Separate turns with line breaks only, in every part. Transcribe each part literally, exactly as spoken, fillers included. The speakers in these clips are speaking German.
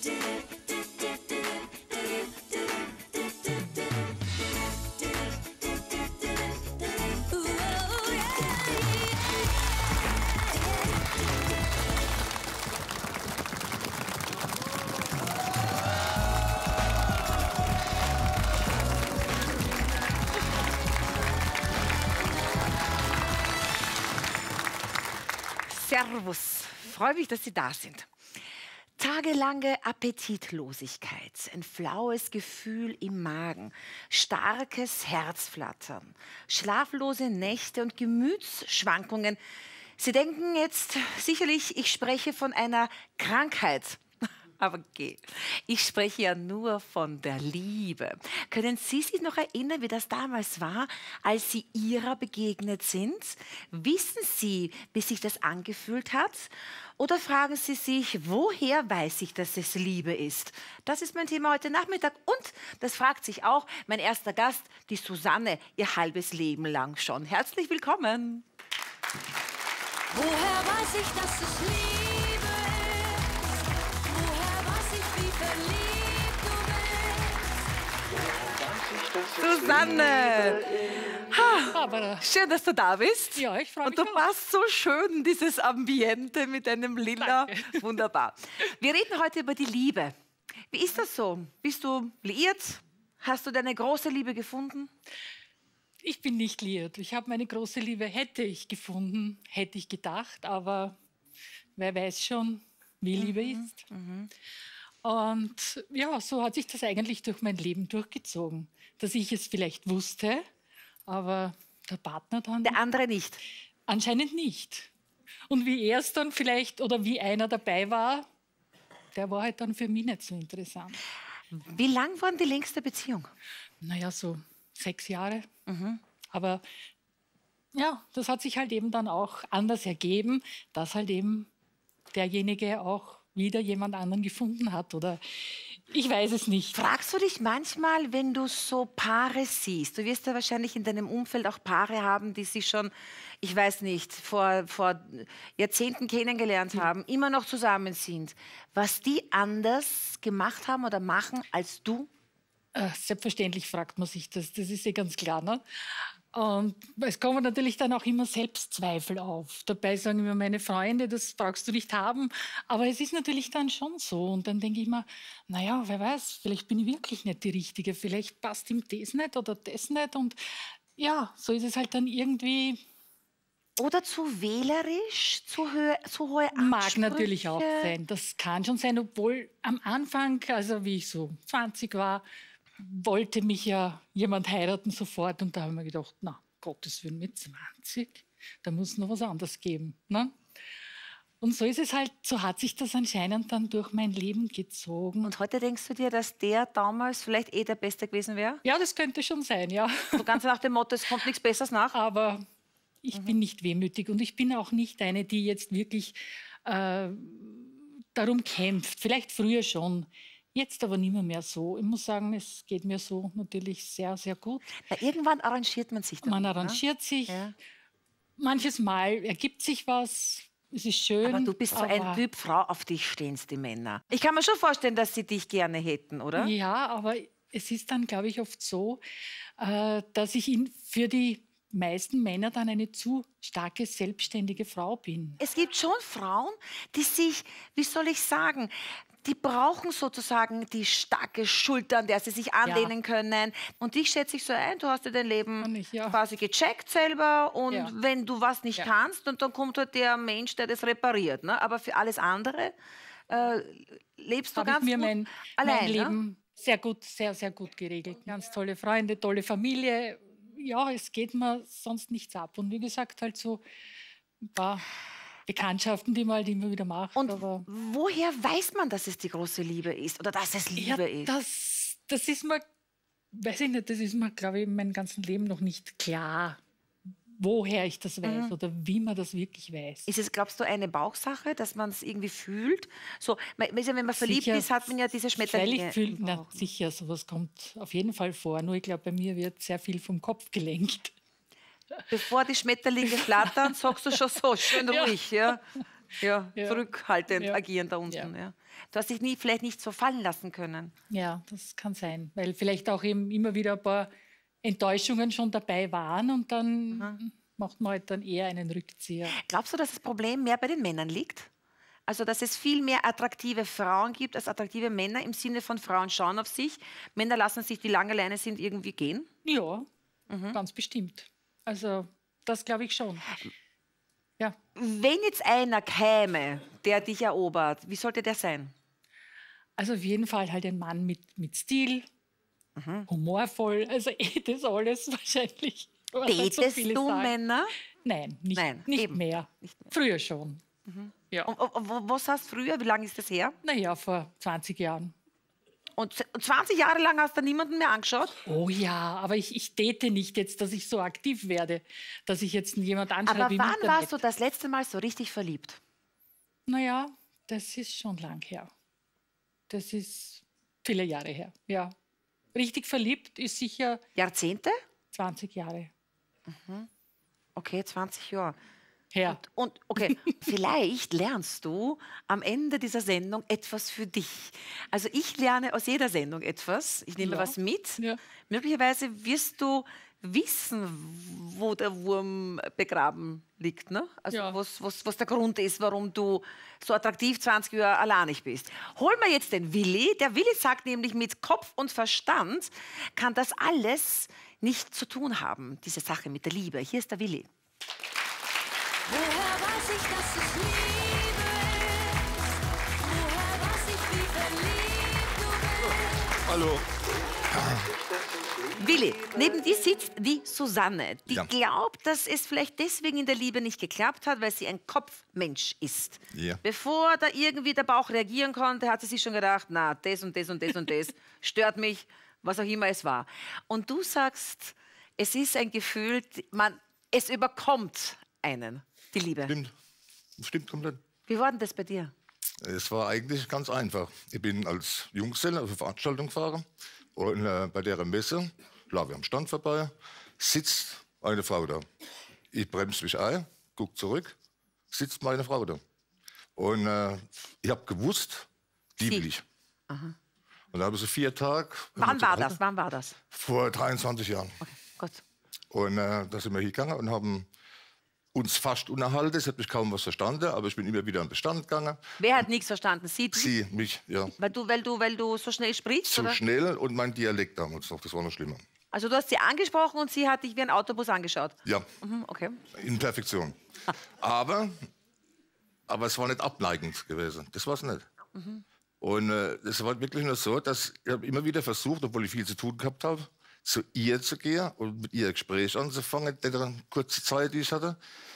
Servus, freue mich, dass Sie da sind. Tagelange Appetitlosigkeit, ein flaues Gefühl im Magen, starkes Herzflattern, schlaflose Nächte und Gemütsschwankungen. Sie denken jetzt sicherlich, ich spreche von einer Krankheit. Aber okay, ich spreche ja nur von der Liebe. Können Sie sich noch erinnern, wie das damals war, als Sie ihrer begegnet sind? Wissen Sie, wie sich das angefühlt hat? Oder fragen Sie sich, woher weiß ich, dass es Liebe ist? Das ist mein Thema heute Nachmittag. Und das fragt sich auch mein erster Gast, die Susanne, ihr halbes Leben lang schon. Herzlich willkommen.
Woher weiß ich, dass es Liebe ist?
Susanne! Ha, schön, dass du da bist.
Ja, ich freue mich.
Und du
auch.
passt so schön in dieses Ambiente mit deinem Lila.
Danke.
Wunderbar. Wir reden heute über die Liebe. Wie ist das so? Bist du liiert? Hast du deine große Liebe gefunden?
Ich bin nicht liiert. Ich habe meine große Liebe, hätte ich gefunden, hätte ich gedacht, aber wer weiß schon, wie Liebe
Mhm.
ist.
Mhm.
Und ja, so hat sich das eigentlich durch mein Leben durchgezogen, dass ich es vielleicht wusste, aber der Partner dann
Der andere nicht.
anscheinend nicht. Und wie er es dann vielleicht oder wie einer dabei war, der war halt dann für mich nicht so interessant.
Wie lang war denn die längste Beziehung?
Naja, so sechs Jahre.
Mhm.
Aber ja, das hat sich halt eben dann auch anders ergeben, dass halt eben derjenige auch wieder jemand anderen gefunden hat oder ich weiß es nicht.
Fragst du dich manchmal, wenn du so Paare siehst, du wirst ja wahrscheinlich in deinem Umfeld auch Paare haben, die sich schon, ich weiß nicht, vor, vor Jahrzehnten kennengelernt haben, immer noch zusammen sind, was die anders gemacht haben oder machen als du?
Äh, selbstverständlich fragt man sich das, das ist ja ganz klar. Ne? Und es kommen natürlich dann auch immer Selbstzweifel auf. Dabei sagen mir meine Freunde, das brauchst du nicht haben. Aber es ist natürlich dann schon so. Und dann denke ich mir, naja, wer weiß, vielleicht bin ich wirklich nicht die Richtige. Vielleicht passt ihm das nicht oder das nicht. Und ja, so ist es halt dann irgendwie.
Oder zu wählerisch, zu, hö zu hohe Ansprüche?
Mag natürlich auch sein. Das kann schon sein, obwohl am Anfang, also wie ich so zwanzig war, wollte mich ja jemand heiraten sofort. Und da habe ich mir gedacht, na, Gottes Willen, mit zwanzig, da muss noch was anderes geben. Ne? Und so ist es halt, so hat sich das anscheinend dann durch mein Leben gezogen.
Und heute denkst du dir, dass der damals vielleicht eh der Beste gewesen wäre?
Ja, das könnte schon sein, ja.
So ganz nach dem Motto, es kommt nichts Besseres nach?
Aber ich mhm. bin nicht wehmütig und ich bin auch nicht eine, die jetzt wirklich äh, darum kämpft. Vielleicht früher schon. Jetzt aber nicht mehr, mehr so. Ich muss sagen, es geht mir so natürlich sehr, sehr gut.
Ja, irgendwann arrangiert man sich dann.
Man arrangiert ne? sich. Ja. Manches Mal ergibt sich was. Es ist schön.
Aber du bist so ein Typ Frau, auf dich stehen die Männer. Ich kann mir schon vorstellen, dass sie dich gerne hätten, oder?
Ja, aber es ist dann, glaube ich, oft so, äh, dass ich ihn für die meisten Männer dann eine zu starke, selbstständige Frau bin.
Es gibt schon Frauen, die sich, wie soll ich sagen, die brauchen sozusagen die starke Schulter, an der sie sich anlehnen ja. können. Und dich schätze ich so ein, du hast dir dein Leben ich, ja. quasi gecheckt selber. Und ja. wenn du was nicht ja. kannst, und dann kommt halt der Mensch, der das repariert. Ne? Aber für alles andere äh, lebst du
Hab
ganz
ich mir
gut
mein,
allein.
Mein Leben
ne?
sehr gut, sehr, sehr gut geregelt. Ganz tolle Freunde, tolle Familie. Ja, es geht mir sonst nichts ab. Und wie gesagt, halt so ein paar Bekanntschaften, die man halt immer wieder macht.
Und
aber
woher weiß man, dass es die große Liebe ist oder dass es Liebe
ja,
ist?
Das, das ist mir, weiß ich nicht, das ist mir, glaube ich, in meinem ganzen Leben noch nicht klar, woher ich das weiß mhm. oder wie man das wirklich weiß.
Ist es, glaubst du, eine Bauchsache, dass man es irgendwie fühlt? So, wenn man verliebt
sicher,
ist, hat man ja diese Schmetterlinge.
Fühlt, na, sicher, sowas kommt auf jeden Fall vor. Nur ich glaube, bei mir wird sehr viel vom Kopf gelenkt.
Bevor die Schmetterlinge flattern, sagst du schon so, schön ruhig. Ja. ja,
Ja.
zurückhaltend
Ja.
agieren da unten.
Ja.
Ja. Du hast dich nie, vielleicht nicht so fallen lassen können.
Ja, das kann sein, weil vielleicht auch eben immer wieder ein paar Enttäuschungen schon dabei waren und dann macht man halt dann eher einen Rückzieher.
Glaubst du, dass das Problem mehr bei den Männern liegt? Also, dass es viel mehr attraktive Frauen gibt als attraktive Männer im Sinne von Frauen schauen auf sich. Männer lassen sich, die lange alleine sind, irgendwie gehen.
Ja, ganz bestimmt. Also das glaube ich schon. Ja,
Wenn jetzt einer käme, der dich erobert, wie sollte der sein?
also auf jeden Fall halt ein Mann mit, mit Stil, humorvoll, also eh das alles wahrscheinlich. was halt so
Datest
viele
du
sagen.
Männer?
Nein, nicht,
Nein,
nicht,
eben.
mehr.
Nicht mehr.
Früher schon. Ja.
Und, und, und was hast du früher? Wie lange ist das her?
Naja, vor zwanzig Jahren.
Und z- und zwanzig Jahre lang hast du niemanden mehr angeschaut?
Oh ja, aber ich, ich date nicht jetzt, dass ich so aktiv werde, dass ich jetzt jemand anschreibe
Aber
im
wann
Internet.
warst du das letzte Mal so richtig verliebt?
Naja, das ist schon lang her. Das ist viele Jahre her, ja. Richtig verliebt ist sicher
Jahrzehnte?
zwanzig Jahre
Okay, zwanzig Jahre.
her.
Und okay, vielleicht lernst du am Ende dieser Sendung etwas für dich. Also ich lerne aus jeder Sendung etwas. Ich nehme
Ja.
was mit.
Ja.
Möglicherweise wirst du wissen, wo der Wurm begraben liegt. Ne? Also
Ja.
was, was, was der Grund ist, warum du so attraktiv zwanzig Jahre alleinig bist. Holen wir jetzt den Willi. Der Willi sagt nämlich, mit Kopf und Verstand kann das alles nicht zu tun haben, diese Sache mit der Liebe. Hier ist der Willi.
Woher weiß ich, dass es Liebe ist? Woher weiß ich, wie verliebt du bist?
Hallo.
Willi, neben dir sitzt die Susanne. Die
Ja.
glaubt, dass es vielleicht deswegen in der Liebe nicht geklappt hat, weil sie ein Kopfmensch ist.
Ja.
Bevor da irgendwie der Bauch reagieren konnte, hat sie sich schon gedacht, na, das und das und das und das stört mich, was auch immer es war. Und du sagst, es ist ein Gefühl, man, es überkommt einen, die Liebe.
Stimmt. Stimmt komplett.
Wie war denn das bei dir?
Es war eigentlich ganz einfach. Ich bin als Junggeselle auf eine Veranstaltung gefahren und äh, bei der Messe laufe ich am Stand vorbei, sitzt eine Frau da. Ich bremse mich ein, gucke zurück, sitzt meine Frau da. Und äh, ich habe gewusst, die
Sie.
will ich. Und da habe ich so vier Tage.
Wann war das? Wann war das?
Vor dreiundzwanzig Jahren.
Okay, gut.
Und äh, da sind wir hingegangen und haben uns fast unterhalten. Es hat mich kaum was verstanden, aber ich bin immer wieder an den Stand gegangen.
Wer hat nichts verstanden? Sie? du?
Sie, mich, ja.
Weil du, weil, du, weil du so schnell sprichst?
Zu
oder?
schnell und mein Dialekt damals noch, das war noch schlimmer.
Also du hast sie angesprochen und sie hat dich wie ein Autobus angeschaut.
Ja,
Mhm, okay.
in Perfektion. Aber, aber es war nicht abneigend gewesen, das war es nicht. Und äh, es war wirklich nur so, dass ich hab immer wieder versucht, obwohl ich viel zu tun gehabt habe, zu ihr zu gehen und mit ihr ein Gespräch anzufangen, in der kurze Zeit, die ich hatte.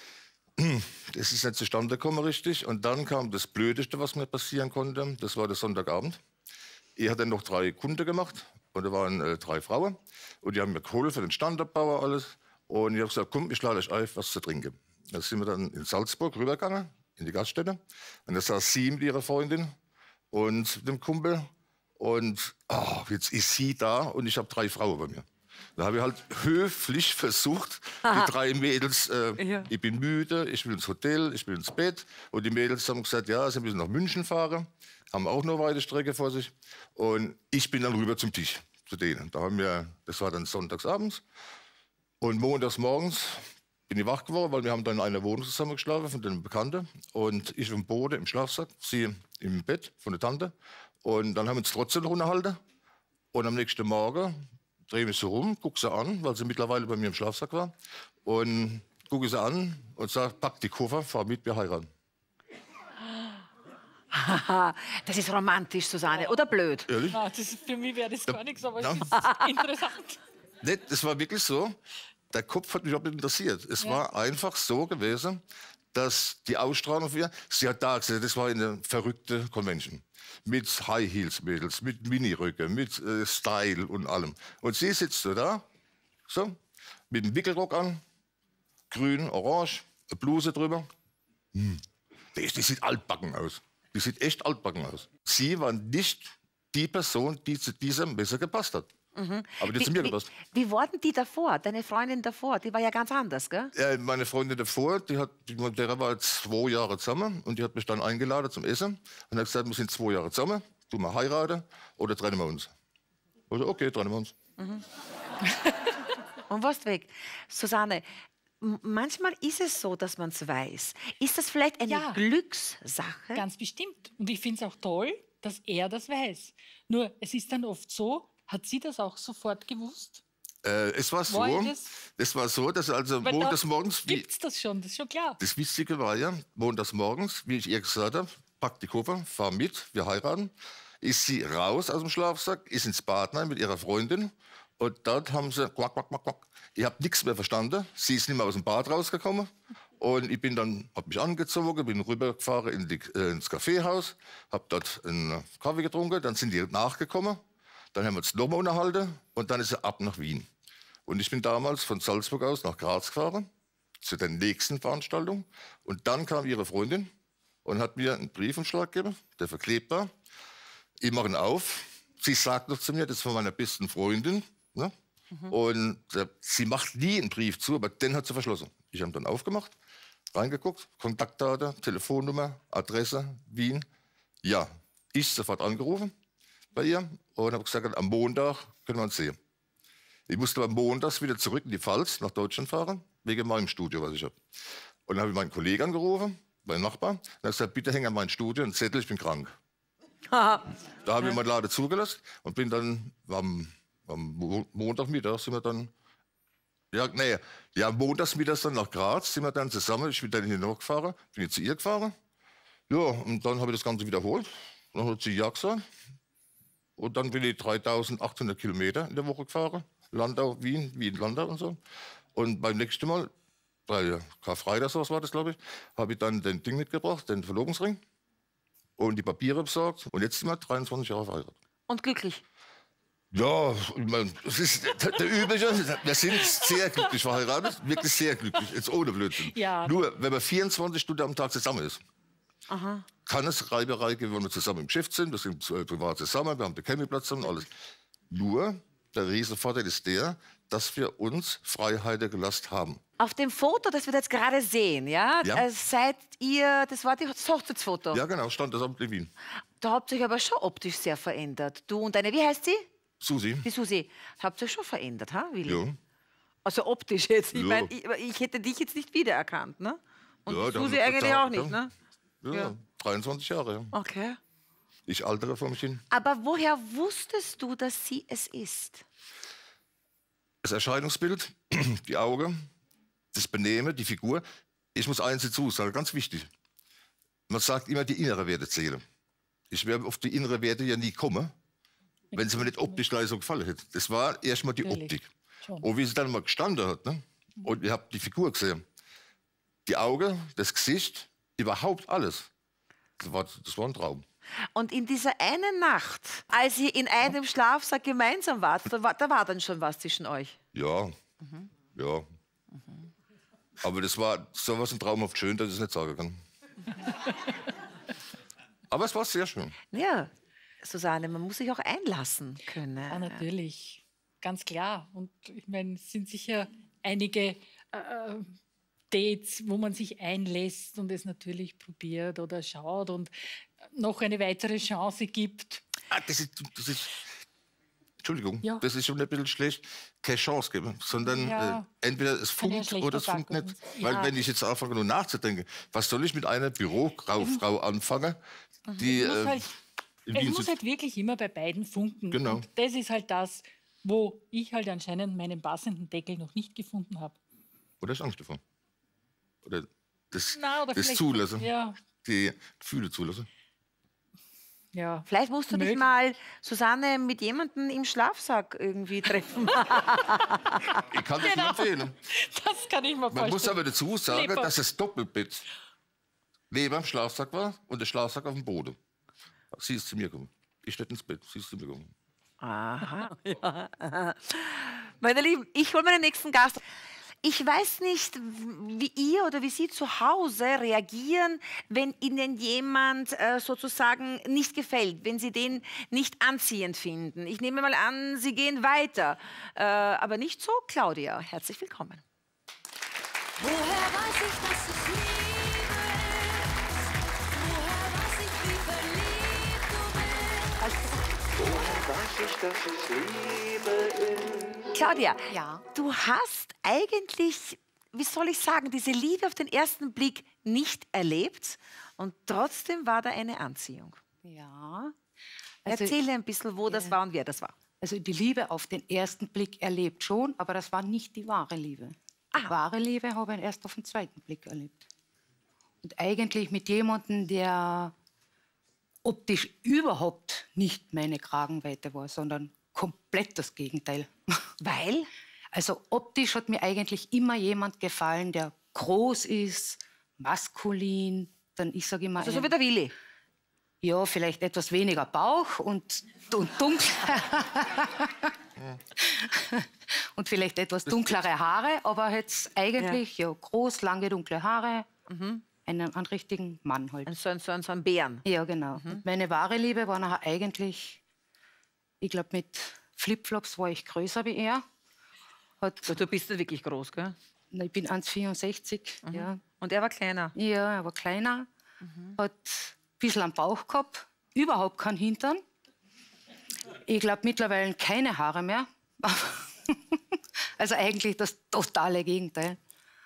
Das ist nicht zustande gekommen richtig. Und dann kam das Blödeste, was mir passieren konnte. Das war der Sonntagabend. Ich hatte noch drei Kunden gemacht und da waren äh, drei Frauen. Und die haben mir geholfen, den Standabbau, alles. Und ich habe gesagt, komm, ich lade euch ein, was zu trinken. Da sind wir dann in Salzburg rübergegangen, in die Gaststätte. Und da saß sie mit ihrer Freundin und dem Kumpel. Und oh, jetzt ist sie da und ich habe drei Frauen bei mir. Da habe ich halt höflich versucht, die drei Mädels, äh,
Ja.
ich bin müde, ich will ins Hotel, ich will ins Bett. Und die Mädels haben gesagt, ja, sie müssen nach München fahren, haben auch noch weite Strecke vor sich. Und ich bin dann rüber zum Tisch, zu denen. Da haben wir, das war dann sonntagsabends. Und montags morgens bin ich wach geworden, weil wir haben dann in einer Wohnung zusammen geschlafen von den Bekannten. Und ich im Boden im Schlafsack, sie im Bett von der Tante. Und dann haben wir uns trotzdem noch unterhalten. Und am nächsten Morgen drehe ich mich so rum, gucke sie an, weil sie mittlerweile bei mir im Schlafsack war. Und gucke sie an und sage, pack die Koffer, fahr mit, wir heiraten.
Haha, das ist romantisch, Susanne. Oder blöd?
Ehrlich?
Ah, das, für mich wäre das gar nichts, aber
Ja.
es ist interessant.
Nicht, das war wirklich so, der Kopf hat mich überhaupt nicht interessiert. Es
Ja.
war einfach so gewesen, dass die Ausstrahlung für, sie hat da gesagt, das war eine verrückte Convention. Mit High Heels Mädels, mit Miniröcke, mit äh, Style und allem. Und sie sitzt so da, so, mit einem Wickelrock an, grün, orange, eine Bluse drüber. Hm. Die, die sieht altbacken aus. Die sieht echt altbacken aus. Sie war nicht die Person, die zu dieser Messe gepasst hat. Aber die hat zu mir
wie,
gepasst.
wie wurden die davor, deine Freundin davor? Die war ja ganz anders, gell?
Ja, meine Freundin davor, die hat, die, der war jetzt zwei Jahre zusammen und die hat mich dann eingeladen zum Essen und hat gesagt, wir sind zwei Jahre zusammen, du mal heiraten oder trennen wir uns. Oder okay, trennen wir uns.
Und warst weg. Susanne, m- manchmal ist es so, dass man es weiß. Ist das vielleicht eine
Ja.
Glückssache?
Ganz bestimmt. Und ich finde es auch toll, dass er das weiß. Nur, es ist dann oft so, hat sie das auch sofort gewusst?
Äh, es war so,
War ich das?
es war so, dass also montags morgens, wie,
Gibt es das schon, das ist schon klar.
das Wichtige war ja, montags morgens, wie ich ihr gesagt habe, pack die Koffer, fahr mit, wir heiraten, ist sie raus aus dem Schlafsack, ist ins Bad rein mit ihrer Freundin und dort haben sie quack, quack, quack, quack. Ich habe nichts mehr verstanden, sie ist nicht mehr aus dem Bad rausgekommen und ich bin dann, habe mich angezogen, bin rübergefahren in die, äh, ins Kaffeehaus, habe dort einen Kaffee getrunken, dann sind die nachgekommen, dann haben wir uns nochmal unterhalten und dann ist sie ab nach Wien. Und ich bin damals von Salzburg aus nach Graz gefahren, zu der nächsten Veranstaltung. Und dann kam ihre Freundin und hat mir einen Briefumschlag gegeben, der verklebt war. Ich mache ihn auf. Sie sagt noch zu mir, das ist von meiner besten Freundin. Ne? Und äh, sie macht nie einen Brief zu, aber den hat sie verschlossen. Ich habe ihn dann aufgemacht, reingeguckt, Kontaktdaten, Telefonnummer, Adresse, Wien. Ja, ich sofort angerufen bei ihr und habe gesagt, am Montag können wir uns sehen. Ich musste am Montags wieder zurück in die Pfalz, nach Deutschland fahren, wegen meinem Studio, was ich habe. Und dann habe ich meinen Kollegen angerufen, meinen Nachbarn, und habe gesagt, bitte häng an mein Studio einen Zettel, ich bin krank. Da habe ich meinen Laden zugelassen und bin dann am, am Mo- Montagmittag sind wir dann, ja, nee, ja, montagsmittags dann nach Graz, sind wir dann zusammen, ich bin dann hier noch gefahren, bin jetzt zu ihr gefahren. Ja, und dann habe ich das Ganze wiederholt. Dann hat sie ja gesagt. Und dann bin ich dreitausendachthundert Kilometer in der Woche gefahren. Landau, Wien, Wien, Landau und so. Und beim nächsten Mal, bei Karfreitag, sowas war das, glaube ich, habe ich dann den Ding mitgebracht, den Verlobungsring und die Papiere besorgt. Und jetzt sind wir dreiundzwanzig Jahre verheiratet.
Und glücklich.
Ja, ich mein, das ist der, der übliche. Wir sind sehr glücklich verheiratet, wirklich sehr glücklich, jetzt ohne Blödsinn.
Ja.
Nur, wenn man vierundzwanzig Stunden am Tag zusammen ist, kann es Reiberei geben, wenn wir zusammen im Geschäft sind, wir sind äh, privat zusammen, wir haben den Campingplatz zusammen, alles. Nur, der riesen Vorteil ist der, dass wir uns Freiheiten gelassen haben.
Auf dem Foto, das wir jetzt gerade sehen, ja,
Ja.
äh, seid ihr, das war die- das Hochzeitsfoto.
Ja, genau, stand das Amt in Wien.
Da habt ihr euch aber schon optisch sehr verändert. Du und deine, wie heißt sie?
Susi.
Die Susi. Habt ihr schon verändert, ha, Willi?
Ja.
Also optisch jetzt. Ich
Ja.
meine, ich, ich hätte dich jetzt nicht wiedererkannt, ne? Und
Ja,
die
da haben
Susi
wir
eigentlich
total-
auch nicht, ne?
Ja,
Ja.
dreiundzwanzig Jahre. Ja.
Okay.
Ich altere vor mich hin.
Aber woher wusstest du, dass sie es ist?
Das Erscheinungsbild, die Augen, das Benehmen, die Figur. Ich muss eins dazu sagen, ganz wichtig. Man sagt immer, die innere Werte zählen. Ich wäre auf die innere Werte ja nie kommen, wenn sie mir nicht optisch gleich so gefallen hätte. Das war erstmal die
Natürlich.
Optik.
Schon.
Und wie sie dann mal gestanden hat, ne? Und ihr habt die Figur gesehen. Die Augen, das Gesicht, überhaupt alles. Das war, das war ein Traum.
Und in dieser einen Nacht, als ihr in einem Schlafsack gemeinsam wart, da war, da war dann schon was zwischen euch.
Ja, ja. Aber das war sowas ein traumhaft schön, dass ich es nicht sagen kann. Aber es war sehr schön.
Ja, Susanne, man muss sich auch einlassen können.
Ja, natürlich. Ganz klar. Und ich meine, es sind sicher einige äh, Dates, wo man sich einlässt und es natürlich probiert oder schaut und noch eine weitere Chance gibt.
Ah, das ist, das ist, Entschuldigung,
Ja.
das ist schon ein bisschen schlecht. Keine Chance geben, sondern
Ja.
äh, entweder es
Kann ja
funkt
schlechter
oder es funkt
Tag
nicht.
werden.
Weil
Ja.
wenn ich jetzt anfange, nur nachzudenken, was soll ich mit einer Bürokauffrau anfangen, die
Es muss,
äh,
halt,
in
es
Wien
muss
sitzt?
halt wirklich immer bei beiden funken.
Genau.
Und das ist halt das, wo ich halt anscheinend meinen passenden Deckel noch nicht gefunden habe.
Oder ist Angst davor? Oder das,
Na, oder
das
vielleicht-
Zulassen,
Ja,
die Gefühle zulassen.
ja.
Vielleicht musst du dich
Möglich.
mal, Susanne, mit jemandem im Schlafsack irgendwie treffen.
Ich kann das
Genau.
nur empfehlen.
Das kann ich mir vorstellen.
Man muss aber dazu sagen,
Leber.
dass das Doppelbett neben dem Schlafsack war und der Schlafsack auf dem Boden. Sie ist zu mir gekommen. Ich nicht ins Bett, sie ist zu mir gekommen.
Aha, ja. Meine Lieben, ich hole meinen nächsten Gast. Ich weiß nicht, wie ihr oder wie Sie zu Hause reagieren, wenn Ihnen jemand äh, sozusagen nicht gefällt, wenn Sie den nicht anziehend finden. Ich nehme mal an, Sie gehen weiter. Äh, aber nicht so, Claudia. Herzlich willkommen.
Woher weiß ich, dass es Liebe ist? Woher weiß ich, wie verliebt du bist?
Claudia,
Ja.
du hast eigentlich, wie soll ich sagen, diese Liebe auf den ersten Blick nicht erlebt und trotzdem war da eine Anziehung.
Ja. Also,
Erzähle ein bisschen, wo das war und wer das war.
also die Liebe auf den ersten Blick erlebt schon, aber das war nicht die wahre Liebe. Die
Ah.
wahre Liebe habe ich erst auf den zweiten Blick erlebt. Und eigentlich mit jemandem, der optisch überhaupt nicht meine Kragenweite war, sondern komplett das Gegenteil.
Weil?
Also optisch hat mir eigentlich immer jemand gefallen, der groß ist, maskulin, dann ich sage immer,
Also so
einen-
wie der Willi.
ja, vielleicht etwas weniger Bauch und, und dunkel. Und vielleicht etwas dunklere Haare, aber jetzt eigentlich ja. groß, lange, dunkle Haare. Einen, einen richtigen Mann halt.
Ein, so, ein, so, ein, so ein Bären.
Ja, genau. Und meine wahre Liebe war nachher eigentlich, ich glaube, mit Flipflops war ich größer wie er. Hat,
So, du bist nicht wirklich groß, gell?
na, ich bin eins Komma vierundsechzig. Ja.
Und er war kleiner.
Ja, er war kleiner, hat ein bisschen am Bauch gehabt, überhaupt keinen Hintern. Ich glaube mittlerweile keine Haare mehr. Also eigentlich das totale Gegenteil.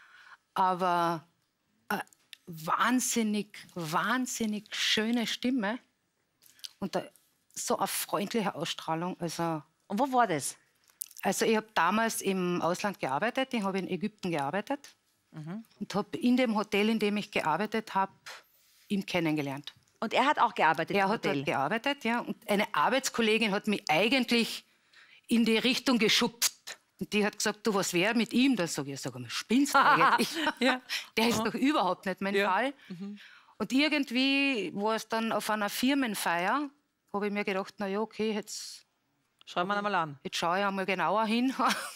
Aber eine wahnsinnig, wahnsinnig schöne Stimme und eine, so eine freundliche Ausstrahlung. Also,
Und wo war das?
also ich habe damals im Ausland gearbeitet, ich habe in Ägypten gearbeitet und habe in dem Hotel, in dem ich gearbeitet habe, ihn kennengelernt.
Und er hat auch gearbeitet
Er
im
hat
Hotel.
dort gearbeitet, ja. Und eine Arbeitskollegin hat mich eigentlich in die Richtung geschubst. Und die hat gesagt, du, was wäre mit ihm? Da sage ich, sag mal, spinnst du eigentlich?
Ja.
Der ist doch überhaupt nicht mein
Ja.
Fall. Und irgendwie war es dann auf einer Firmenfeier, habe ich mir gedacht, na ja, okay, jetzt,
Schauen wir ihn mal an.
jetzt schaue ich einmal genauer hin.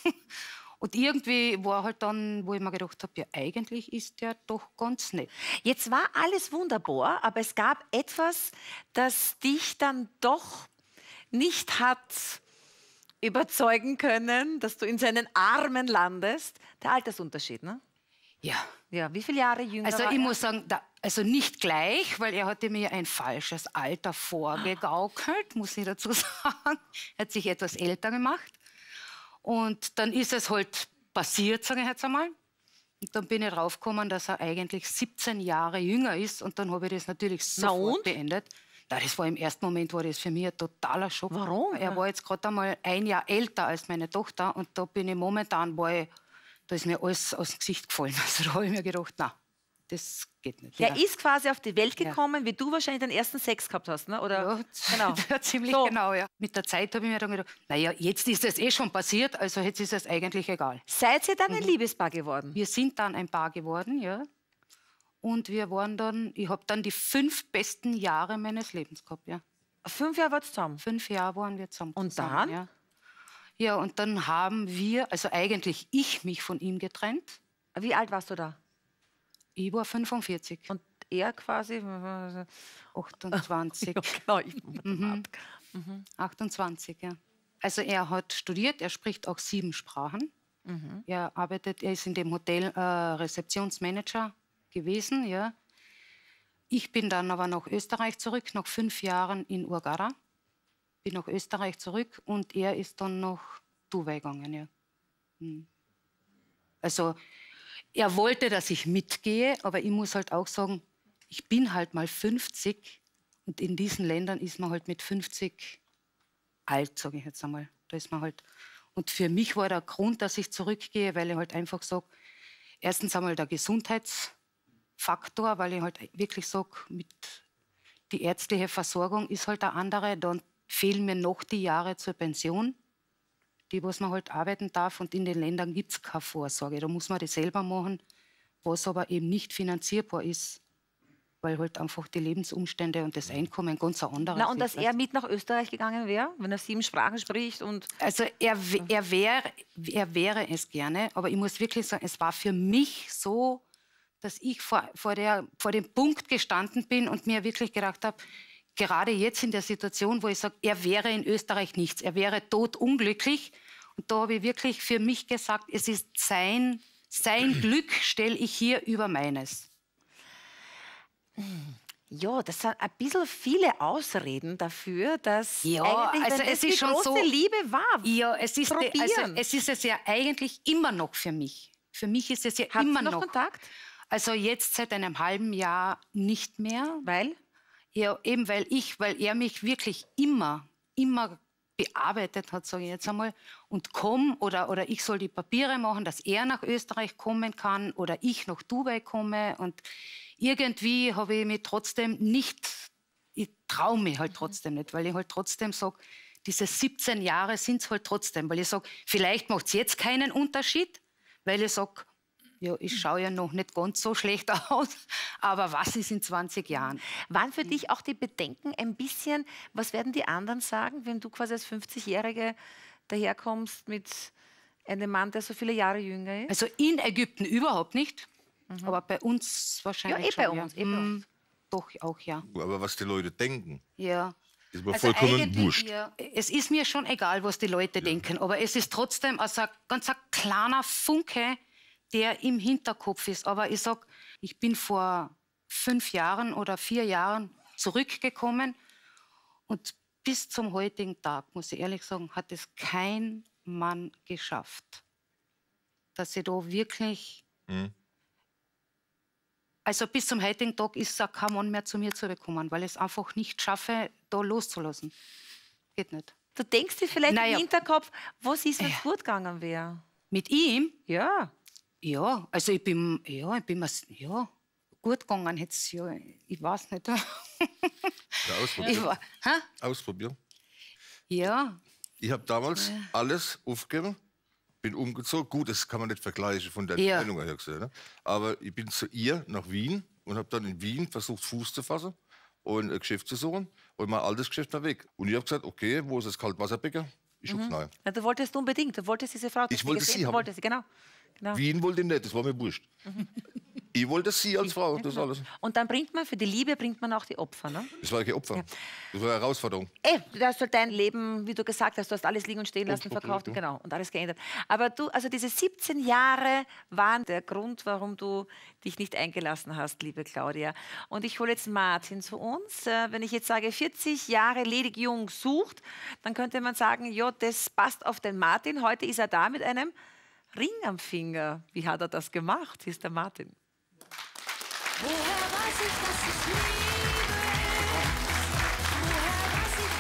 Und irgendwie war halt dann, wo ich mir gedacht habe, ja, eigentlich ist der doch ganz nett.
Jetzt war alles wunderbar, aber es gab etwas, das dich dann doch nicht hat überzeugen können, dass du in seinen Armen landest. Der Altersunterschied, ne?
Ja.
Ja, wie viele Jahre jünger
Also
war
ich
er?
muss sagen, da, also nicht gleich, weil er hatte mir ein falsches Alter vorgegaukelt, muss ich dazu sagen. Er hat sich etwas älter gemacht. Und dann ist es halt passiert, sage ich jetzt einmal. Und dann bin ich draufgekommen, dass er eigentlich siebzehn Jahre jünger ist. Und dann habe ich das natürlich
Na
sofort
und?
beendet. Na, das war im ersten Moment war das für mich ein totaler Schock.
Warum?
Er war jetzt gerade einmal ein Jahr älter als meine Tochter. Und da bin ich momentan, war ich, da ist mir alles aus dem Gesicht gefallen. Also da habe ich mir gedacht, na, das geht nicht.
Der
Ja.
ist quasi auf die Welt gekommen, wie du wahrscheinlich den ersten Sex gehabt hast, ne? Oder?
Ja,
Genau.
ja, ziemlich
So.
genau, ja. Mit der Zeit habe ich mir dann gedacht, naja, jetzt ist es eh schon passiert, also jetzt ist es eigentlich egal.
Seid ihr dann ein Liebespaar geworden?
Wir sind dann ein Paar geworden, ja. Und wir waren dann, ich habe dann die fünf besten Jahre meines Lebens gehabt, ja.
Fünf Jahre wart ihr zusammen.
Fünf Jahre waren wir zusammen.
Und
zusammen,
dann?
Ja. ja, und dann haben wir, also eigentlich ich mich von ihm getrennt.
Wie alt warst du da?
Ich war fünfundvierzig,
Und er quasi?
achtundzwanzig.
Ja, genau, ich Mathematik.
achtundzwanzig, ja. Also er hat studiert, er spricht auch sieben Sprachen. Er arbeitet, er ist in dem Hotel äh, Rezeptionsmanager gewesen, ja. Ich bin dann aber nach Österreich zurück, nach fünf Jahren in Urgara. Bin nach Österreich zurück und er ist dann nach Dubai gegangen, ja. Hm. Also er wollte, dass ich mitgehe, aber ich muss halt auch sagen, ich bin halt mal fünfzig und in diesen Ländern ist man halt mit fünfzig alt, sage ich jetzt einmal. Da ist man halt. Und für mich war der Grund, dass ich zurückgehe, weil ich halt einfach sage, erstens einmal der Gesundheitsfaktor, weil ich halt wirklich sage, mit die ärztliche Versorgung ist halt eine andere. Dann fehlen mir noch die Jahre zur Pension, die, was man halt arbeiten darf. Und in den Ländern gibt es keine Vorsorge. Da muss man das selber machen, was aber eben nicht finanzierbar ist. weil halt einfach die Lebensumstände und das Einkommen ganz ein anderes
Na, und
ist,
dass er mit nach Österreich gegangen wäre, wenn er sieben Sprachen spricht und
Also er, w- er, wär, er wäre es gerne, aber ich muss wirklich sagen, es war für mich so, dass ich vor, vor, der, vor dem Punkt gestanden bin und mir wirklich gedacht habe, gerade jetzt in der Situation, wo ich sage, er wäre in Österreich nichts, er wäre totunglücklich. Und da habe ich wirklich für mich gesagt, es ist sein, sein Glück stelle ich hier über meines.
ja, das sind ein bisschen viele Ausreden dafür, dass
Ja,
eigentlich,
also
wenn
es
es die
ist schon
große
so-
Liebe war.
Ja, es ist, de- also,
Probieren.
es ist es ja eigentlich immer noch für mich. Für mich ist es ja
Habt ihr
immer
noch
noch.
Kontakt?
Also jetzt seit einem halben Jahr nicht mehr.
Weil?
Ja, eben weil ich, weil er mich wirklich immer, immer bearbeitet hat, sage ich jetzt einmal, und komm oder, oder ich soll die Papiere machen, dass er nach Österreich kommen kann oder ich nach Dubai komme. Und irgendwie habe ich mich trotzdem nicht, ich traue mich halt trotzdem nicht, weil ich halt trotzdem sage, diese siebzehn Jahre sind es halt trotzdem, weil ich sage, vielleicht macht es jetzt keinen Unterschied, weil ich sage, ja, ich schaue ja noch nicht ganz so schlecht aus, aber was ist in zwanzig Jahren?
Waren für dich auch die Bedenken ein bisschen, was werden die anderen sagen, wenn du quasi als fünfzigjährige daherkommst mit einem Mann, der so viele Jahre jünger ist?
Also in Ägypten überhaupt nicht, aber bei uns
Ja,
wahrscheinlich
eh bei
schon.
uns,
Ja.
eh bei
Mm,
uns.
Doch, auch ja.
Aber was die Leute denken,
ja.
ist mir
Also
vollkommen
eigentlich,
wurscht.
ja, es ist mir schon egal, was die Leute denken, aber es ist trotzdem also ein ganz ein kleiner Funke, der im Hinterkopf ist. Aber ich sag, ich bin vor fünf Jahren oder vier Jahren zurückgekommen und bis zum heutigen Tag, muss ich ehrlich sagen, hat es kein Mann geschafft, dass ich da wirklich...
Mhm.
Also bis zum heutigen Tag ist auch kein Mann mehr zu mir zurückgekommen, weil ich es einfach nicht schaffe, da loszulassen. Geht nicht.
Du denkst dir vielleicht
Naja.
im Hinterkopf, was ist, wenn es gut gegangen wäre?
Mit ihm?
Ja.
Ja, also ich bin, ja, ich bin mir, ja, gut gegangen jetzt, ja, ich weiß nicht.
Ja,
Ich
ausprobieren.
war, hä?
ausprobieren.
Ja,
Ich habe damals alles aufgegeben, bin umgezogen. Gut, das kann man nicht vergleichen von der
Ja.
Entfernung her gesehen. Ne? Aber ich bin zu ihr nach Wien und habe dann in Wien versucht, Fuß zu fassen und ein Geschäft zu suchen. Und mein altes Geschäft war weg. Und ich habe gesagt, okay, wo ist das Kaltwasserbecken? Ich schub's rein.
Na, du wolltest unbedingt, du wolltest diese Frau. du
Ich
hast
wollte
gesehen,
sie
du
haben.
wolltest sie, genau. genau.
Wien wollte ich nicht, das war mir wurscht. Ich wollte sie als Frau, das alles.
Und dann bringt man, für die Liebe bringt man auch die Opfer, ne?
Das war kein Opfer. Das war eine Herausforderung.
Ey, du hast halt dein Leben, wie du gesagt hast, du hast alles liegen und stehen lassen,
Ausprobiert,
verkauft,
ja.
genau, und alles geändert. Aber du, also diese siebzehn Jahre waren der Grund, warum du dich nicht eingelassen hast, liebe Claudia. Und ich hole jetzt Martin zu uns. Äh, Wenn ich jetzt sage, vierzig Jahre ledig jung sucht, dann könnte man sagen, ja, das passt auf den Martin. Heute ist er da mit einem Ring am Finger. Wie hat er das gemacht? Hier ist der Martin.
Woher weiß ich, dass es Liebe ist? Woher weiß ich,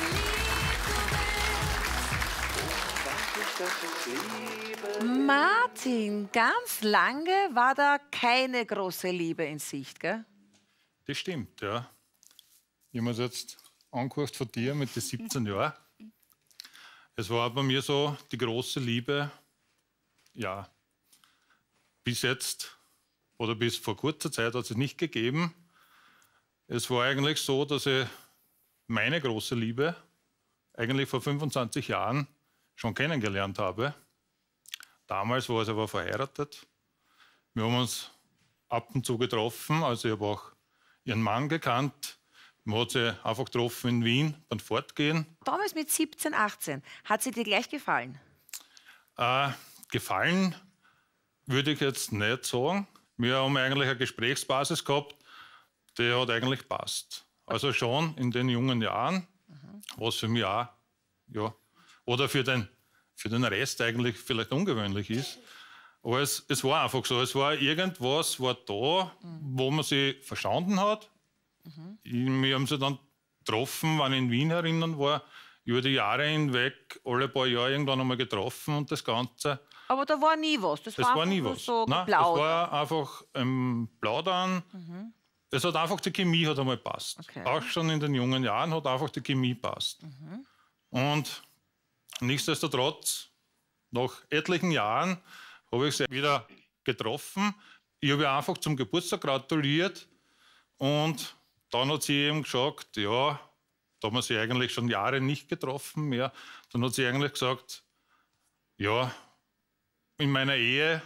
wie verliebt du bist?
Martin, ganz lange war da keine große Liebe in Sicht, gell?
Das stimmt, ja. Ich habe mir das jetzt angehört von dir mit den siebzehn Jahren. Es war bei mir so die große Liebe, ja, bis jetzt oder bis vor kurzer Zeit hat es nicht gegeben. Es war eigentlich so, dass ich meine große Liebe eigentlich vor fünfundzwanzig Jahren schon kennengelernt habe. Damals war sie aber verheiratet. Wir haben uns ab und zu getroffen, also ich habe auch ihren Mann gekannt. Man hat sie einfach getroffen in Wien beim Fortgehen.
Damals mit siebzehn, achtzehn. Hat sie dir gleich gefallen?
Äh, gefallen würde ich jetzt nicht sagen. Wir haben eigentlich eine Gesprächsbasis gehabt, die hat eigentlich passt. Also schon in den jungen Jahren, was für mich auch, ja, oder für den, für den Rest eigentlich vielleicht ungewöhnlich ist. Aber es, es war einfach so, es war irgendwas war da, wo man sich verstanden hat. Wir haben sie dann getroffen, wenn ich in Wien erinnern war, über die Jahre hinweg, alle paar Jahre irgendwann einmal getroffen und das Ganze.
Aber da war nie was. Das,
Das
war,
war nie
einfach nur
was.
so
Nein, das
geplaudert.
war einfach ähm, Plaudern. Es hat einfach, die Chemie hat einmal passt.
Okay.
Auch schon in den jungen Jahren hat einfach die Chemie passt. Und nichtsdestotrotz, nach etlichen Jahren habe ich sie wieder getroffen. Ich habe ihr einfach zum Geburtstag gratuliert Und dann hat sie eben gesagt, ja, da haben wir sie eigentlich schon Jahre nicht getroffen mehr. Dann hat sie eigentlich gesagt, ja, in meiner Ehe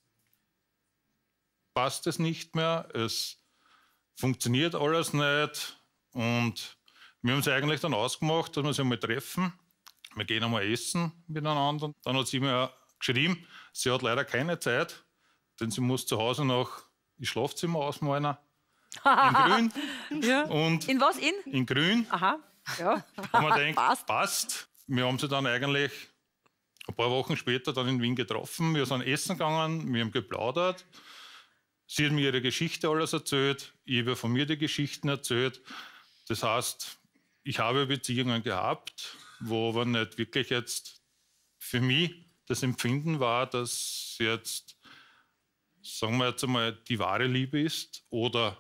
passt es nicht mehr, es funktioniert alles nicht. Und wir haben sie eigentlich dann ausgemacht, dass wir sie einmal treffen. Wir gehen einmal essen miteinander. Und dann hat sie mir geschrieben, sie hat leider keine Zeit, denn sie muss zu Hause noch das Schlafzimmer ausmalen. In grün.
Ja.
Und
In was? In?
in grün.
Aha. Ja.
Haben wir gedacht,
Passt.
passt. Wir haben sie dann eigentlich ein paar Wochen später dann in Wien getroffen. Wir sind essen gegangen, wir haben geplaudert. Sie hat mir ihre Geschichte alles erzählt. Ich habe von mir die Geschichten erzählt. Das heißt, ich habe Beziehungen gehabt, wo aber nicht wirklich jetzt für mich das Empfinden war, dass jetzt, sagen wir jetzt einmal, die wahre Liebe ist oder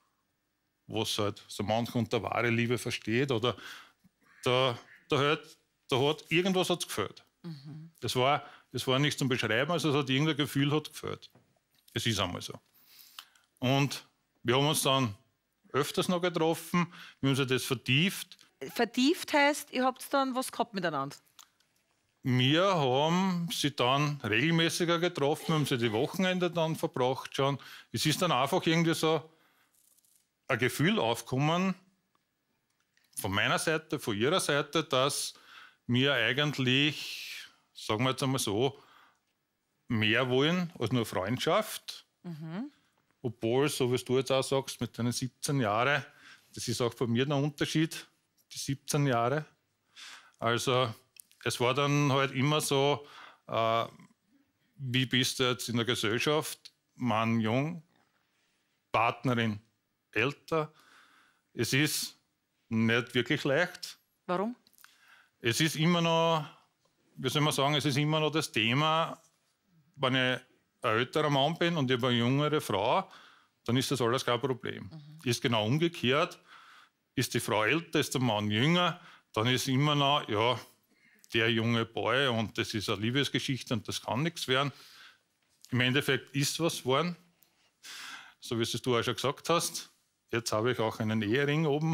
was halt so manch unter wahre Liebe versteht. Oder da, da, hat, da hat irgendwas hat's gefällt. Mhm. Das, war, das war nicht zum Beschreiben, also es hat irgendein Gefühl hat gefällt. Es ist einmal so. Und wir haben uns dann öfters noch getroffen, wir haben uns das vertieft.
Vertieft heißt, ihr habt dann was gehabt miteinander?
Wir haben sie dann regelmäßiger getroffen, haben sie die Wochenende dann verbracht schon. Es ist dann einfach irgendwie so ein Gefühl aufgekommen, von meiner Seite, von ihrer Seite, dass wir eigentlich, sagen wir jetzt einmal so, mehr wollen als nur Freundschaft. Mhm. Obwohl, so wie du jetzt auch sagst, mit deinen siebzehn Jahren, das ist auch bei mir ein Unterschied, die siebzehn Jahre. Also es war dann halt immer so, äh, wie bist du jetzt in der Gesellschaft, Mann jung, Partnerin älter. Es ist nicht wirklich leicht.
Warum?
Es ist immer noch, wie soll man sagen, es ist immer noch das Thema, wenn ich ein älterer Mann bin und ich habe eine jüngere Frau, dann ist das alles kein Problem. Mhm. Ist genau umgekehrt, ist die Frau älter, ist der Mann jünger, dann ist immer noch, ja, der junge Boy und das ist eine Liebesgeschichte und das kann nichts werden. Im Endeffekt ist was geworden, so wie es du auch schon gesagt hast. Jetzt habe ich auch einen Ehering oben.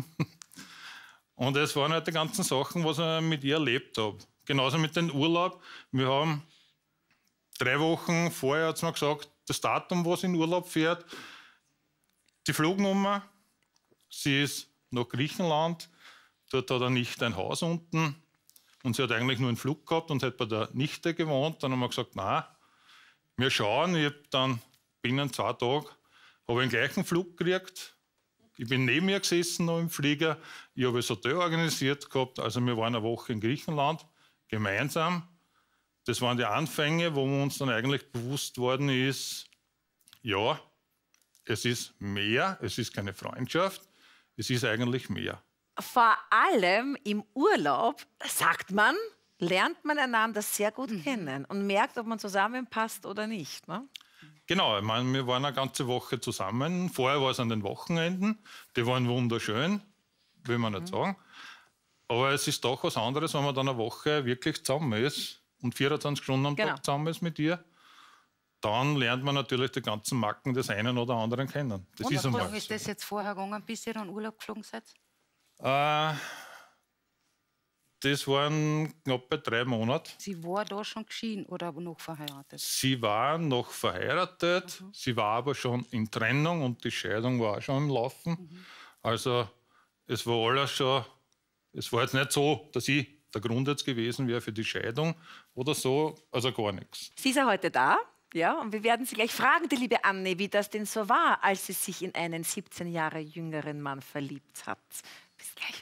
Und es waren halt die ganzen Sachen, was ich mit ihr erlebt habe. Genauso mit dem Urlaub. Wir haben drei Wochen vorher, hat sie mir gesagt, das Datum, wo sie in Urlaub fährt, die Flugnummer. Sie ist nach Griechenland. Dort hat er nicht ein Haus unten. Und sie hat eigentlich nur einen Flug gehabt und hat bei der Nichte gewohnt. Dann haben wir gesagt, nein, wir schauen. Ich habe dann binnen zwei Tagen habe ich den gleichen Flug gekriegt. Ich bin neben ihr gesessen noch im Flieger. Ich habe das Hotel organisiert gehabt. Also wir waren eine Woche in Griechenland gemeinsam. Das waren die Anfänge, wo uns dann eigentlich bewusst worden ist, ja, es ist mehr, es ist keine Freundschaft, es ist eigentlich mehr.
Vor allem im Urlaub, sagt man, lernt man einander sehr gut kennen und merkt, ob man zusammenpasst oder nicht. Ne?
Genau, ich meine, wir waren eine ganze Woche zusammen. Vorher war es an den Wochenenden. Die waren wunderschön, will man nicht mhm. sagen. Aber es ist doch was anderes, wenn man dann eine Woche wirklich zusammen ist und vierundzwanzig Stunden am
genau.
Tag zusammen ist mit ihr. Dann lernt man natürlich die ganzen Macken des einen oder anderen kennen. Das
und
ist
wie
einmal
lange ist das jetzt vorher gegangen, bis ihr dann Urlaub geflogen seid?
Äh, das waren knapp bei drei Monate.
Sie war da schon geschieden oder noch verheiratet?
Sie war noch verheiratet, mhm. sie war aber schon in Trennung und die Scheidung war auch schon im Laufen. Mhm. Also es war alles schon, es war jetzt nicht so, dass ich der Grund jetzt gewesen wäre für die Scheidung oder so, also gar nichts.
Sie ist ja heute da, ja, und wir werden Sie gleich fragen, die liebe Anne, wie das denn so war, als sie sich in einen siebzehn Jahre jüngeren Mann verliebt hat. Bis gleich.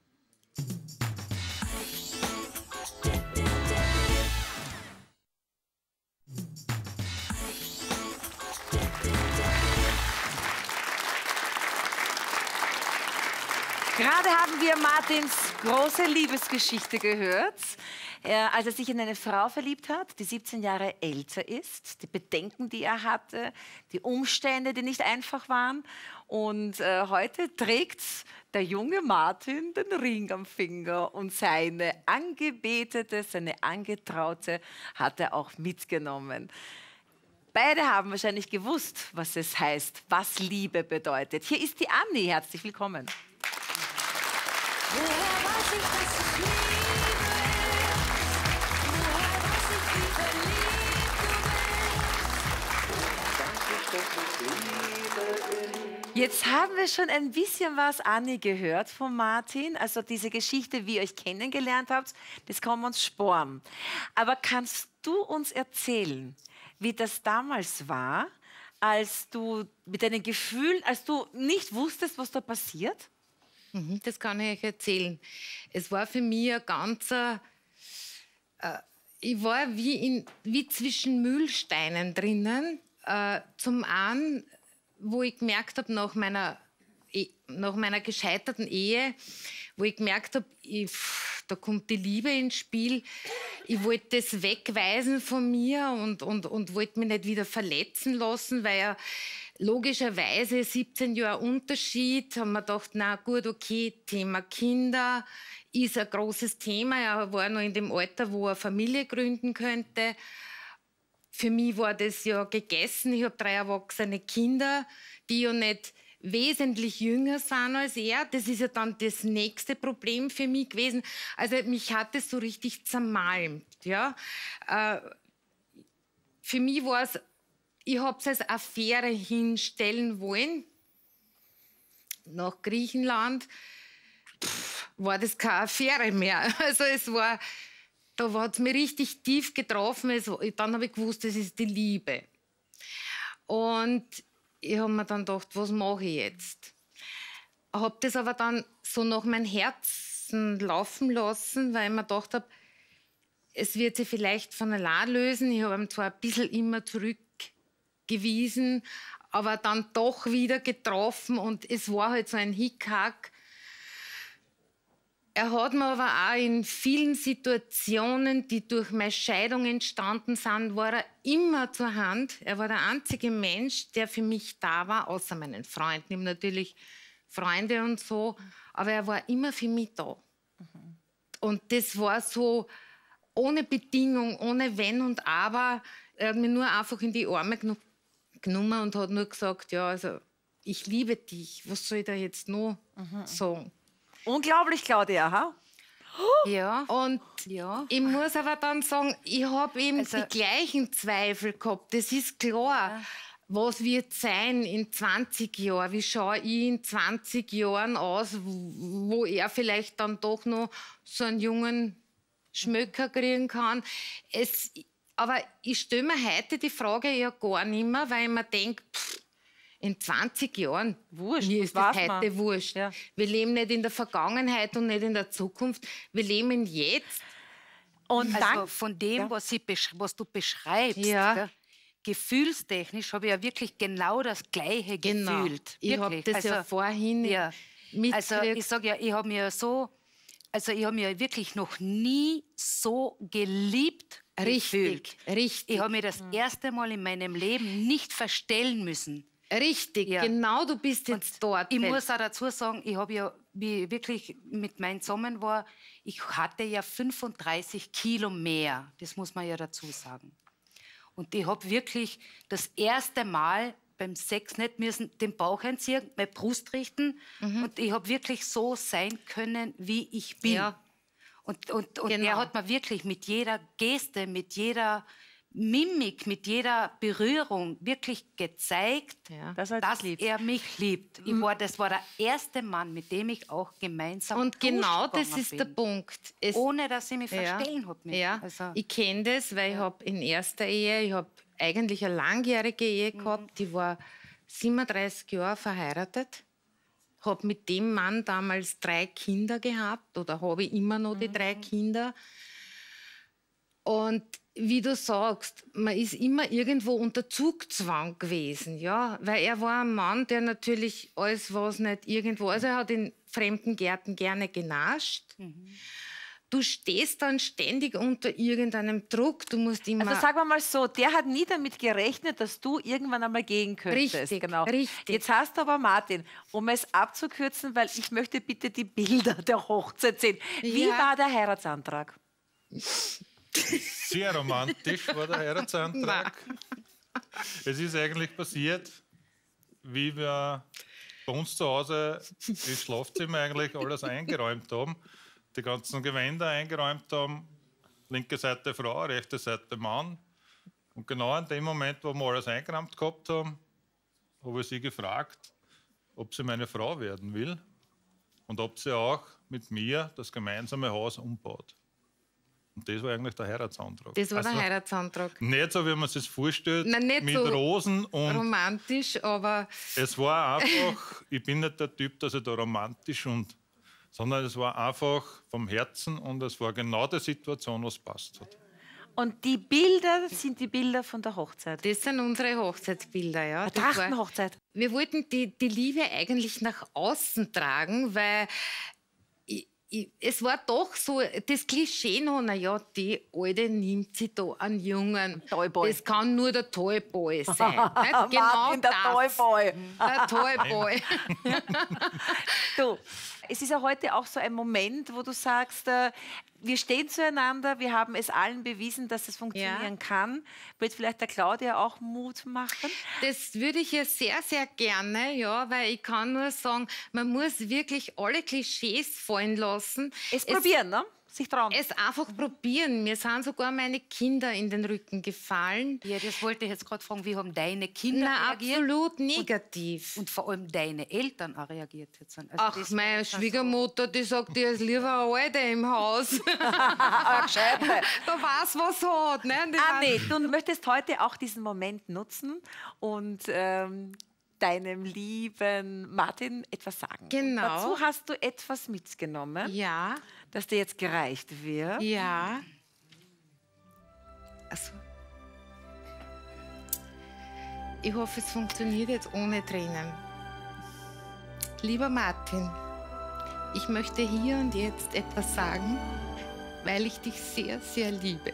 Gerade haben wir Martins große Liebesgeschichte gehört, äh, als er sich in eine Frau verliebt hat, die siebzehn Jahre älter ist, die Bedenken, die er hatte, die Umstände, die nicht einfach waren. Und äh, heute trägt der junge Martin den Ring am Finger und seine Angebetete, seine Angetraute hat er auch mitgenommen. Beide haben wahrscheinlich gewusst, was es heißt, was Liebe bedeutet. Hier ist die Anni. Herzlich willkommen.
Woher weiß ich, dass es Liebe ist? Woher weiß ich, wie verliebt du bist?
Jetzt haben wir schon ein bisschen was, Anni, gehört von Martin. Also diese Geschichte, wie ihr euch kennengelernt habt, das kann man uns sparen. Aber kannst du uns erzählen, wie das damals war, als du mit deinen Gefühlen, als du nicht wusstest, was da passiert?
Mhm, das kann ich euch erzählen. Es war für mich ein ganzer... Äh, ich war wie, in, wie zwischen Mühlsteinen drinnen. Äh, zum einen, wo ich gemerkt habe, nach meiner, eh, nach meiner gescheiterten Ehe, wo ich gemerkt habe, ich, pff, da kommt die Liebe ins Spiel. Ich wollte das wegweisen von mir und, und, und wollte mich nicht wieder verletzen lassen, weil ja logischerweise siebzehn Jahre Unterschied, haben wir gedacht, na gut, okay, Thema Kinder ist ein großes Thema. Er war noch in dem Alter, wo er Familie gründen könnte. Für mich war das ja gegessen. Ich habe drei erwachsene Kinder, die ja nicht wesentlich jünger sind als er. Das ist ja dann das nächste Problem für mich gewesen. Also mich hat es so richtig zermalmt. Ja? Äh, für mich war es, ich habe es als Affäre hinstellen wollen. Nach Griechenland pff, war das keine Affäre mehr. Also es war, da hat es mich richtig tief getroffen. Es, dann habe ich gewusst, das ist die Liebe. Und ich habe mir dann gedacht, was mache ich jetzt? Ich habe das aber dann so nach meinem Herzen laufen lassen, weil ich mir gedacht habe, es wird sich vielleicht von allein lösen. Ich habe ihm zwar ein bisschen immer zurückgewiesen, aber dann doch wieder getroffen und es war halt so ein Hickhack. Er hat mir aber auch in vielen Situationen, die durch meine Scheidung entstanden sind, war er immer zur Hand. Er war der einzige Mensch, der für mich da war, außer meinen Freunden. Ich habe natürlich Freunde und so, aber er war immer für mich da. Mhm. Und das war so ohne Bedingung, ohne Wenn und Aber. Er hat mich nur einfach in die Arme genu- genommen und hat nur gesagt, ja, also ich liebe dich, was soll ich da jetzt noch mhm. sagen?
Unglaublich, Claudia, ha?
Ja. Und ja. ich muss aber dann sagen, ich habe eben
Also-
die gleichen Zweifel gehabt. Das ist klar.
Ja.
Was wird sein in zwanzig Jahren? Wie schaue ich in zwanzig Jahren aus, wo wo er vielleicht dann doch noch so einen jungen Schmöcker kriegen kann? Es, aber ich stelle mir heute die Frage ja gar nicht mehr, weil ich mir denke, pff, in zwanzig Jahren,
Wurscht,
mir
das
ist das
weiß man.
heute wurscht.
Ja.
Wir leben nicht in der Vergangenheit und nicht in der Zukunft. Wir leben in jetzt.
Und
Also
dann,
von dem,
Ja.
was, sie besch was du beschreibst,
Ja.
gell, gefühlstechnisch habe ich ja wirklich genau das Gleiche
Genau.
gefühlt.
Ich habe
Wirklich.
das ja
Also,
vorhin
ja. Also
mitgekriegt.
ich sage ja, ich habe mir so, also ich habe mir wirklich noch nie so geliebt gefühlt.
Richtig, richtig.
Ich habe mir das erste Mal in meinem Leben nicht verstellen müssen.
Richtig,
Ja.
genau, du bist jetzt dort.
Ich
weil-
muss auch dazu sagen, ich habe ja, wie ich wirklich mit meinem zusammen war, ich hatte ja fünfunddreißig Kilo mehr. Das muss man ja dazu sagen. Und ich habe wirklich das erste Mal beim Sex nicht müssen den Bauch einziehen, meine Brust richten. Und ich habe wirklich so sein können, wie ich bin.
Ja.
Und, und, und
Genau.
er hat mir wirklich mit jeder Geste, mit jeder Mimik, mit jeder Berührung wirklich gezeigt,
Ja.
dass er
dass
dich liebt.
er mich liebt. Ich war, das war der erste Mann, mit dem ich auch gemeinsam
Und genau das
durchgegangen
ist
bin.
der Punkt. Es,
Ohne, dass ich mich
ja,
verstellen habe.
ja.
Also,
Ich kenne das, weil ich habe in erster Ehe, ich habe eigentlich eine langjährige Ehe
Mhm.
gehabt, die war siebenunddreißig Jahre verheiratet. Habe mit dem Mann damals drei Kinder gehabt oder habe immer noch die drei Kinder. Und wie du sagst, man ist immer irgendwo unter Zugzwang gewesen, ja, weil er war ein Mann, der natürlich alles, was nicht irgendwo, also er hat in fremden Gärten gerne genascht. Du stehst dann ständig unter irgendeinem Druck, du musst immer...
Also sagen wir mal so, der hat nie damit gerechnet, dass du irgendwann einmal gehen könntest.
Richtig,
genau.
richtig.
Jetzt hast du aber, Martin, um es abzukürzen, weil ich möchte bitte die Bilder der Hochzeit sehen. Wie
Ja.
war der Heiratsantrag?
Sehr romantisch war der Heiratsantrag. Es ist eigentlich passiert, wie wir bei uns zu Hause das Schlafzimmer eigentlich alles eingeräumt haben, die ganzen Gewänder eingeräumt haben, linke Seite Frau, rechte Seite Mann. Und genau in dem Moment, wo wir alles eingeräumt gehabt haben, habe ich sie gefragt, ob sie meine Frau werden will und ob sie auch mit mir das gemeinsame Haus umbaut. Und das war eigentlich der Heiratsantrag.
Das war
Also,
der Heiratsantrag.
nicht so, wie man sich das vorstellt,
Nein, nicht
mit
so
Rosen und
romantisch, aber
es war einfach, ich bin nicht der Typ, dass ich da romantisch und, sondern es war einfach vom Herzen und es war genau die Situation, was passt hat.
Und die Bilder sind die Bilder von der Hochzeit.
das sind unsere Hochzeitsbilder. Ja.
Eine
Das war-
Trachtenhochzeit.
Wir wollten die, die Liebe eigentlich nach außen tragen, weil ich, ich, es war doch so, das Klischee noch, na ja, die Alte nimmt sich da einen Jungen.
Toyboy.
Das kann nur der Toyboy sein. Nicht? Genau
Martin, der
das.
Toyboy.
Der Toyboy.
Du, es ist ja heute auch so ein Moment, wo du sagst, äh, wir stehen zueinander, wir haben es allen bewiesen, dass es funktionieren
Ja.
kann. Wird vielleicht der Claudia auch Mut machen?
Das würde ich ja sehr, sehr gerne, ja, weil ich kann nur sagen, man muss wirklich alle Klischees fallen lassen.
Es probieren, ne? Sich trauen.
Es einfach probieren. Mir sind sogar meine Kinder in den Rücken gefallen.
Ja, das wollte ich jetzt gerade fragen, wie haben deine Kinder
Na,
reagiert?
absolut negativ.
Und vor allem deine Eltern auch reagiert jetzt. Also
Ach,
das
meine
war so-
Schwiegermutter, die sagt, die ist lieber eine Alte im Haus.
Ah, Gescheite.
Da weiß, was hat. Ne? Die
Ah,
weiß-
nee, du möchtest heute auch diesen Moment nutzen und ähm, deinem lieben Martin etwas sagen.
Genau.
Dazu hast du etwas mitgenommen,
Ja,
das dir jetzt gereicht wird.
ja. Also, ich hoffe, es funktioniert jetzt ohne Tränen. Lieber Martin, ich möchte hier und jetzt etwas sagen, weil ich dich sehr, sehr liebe.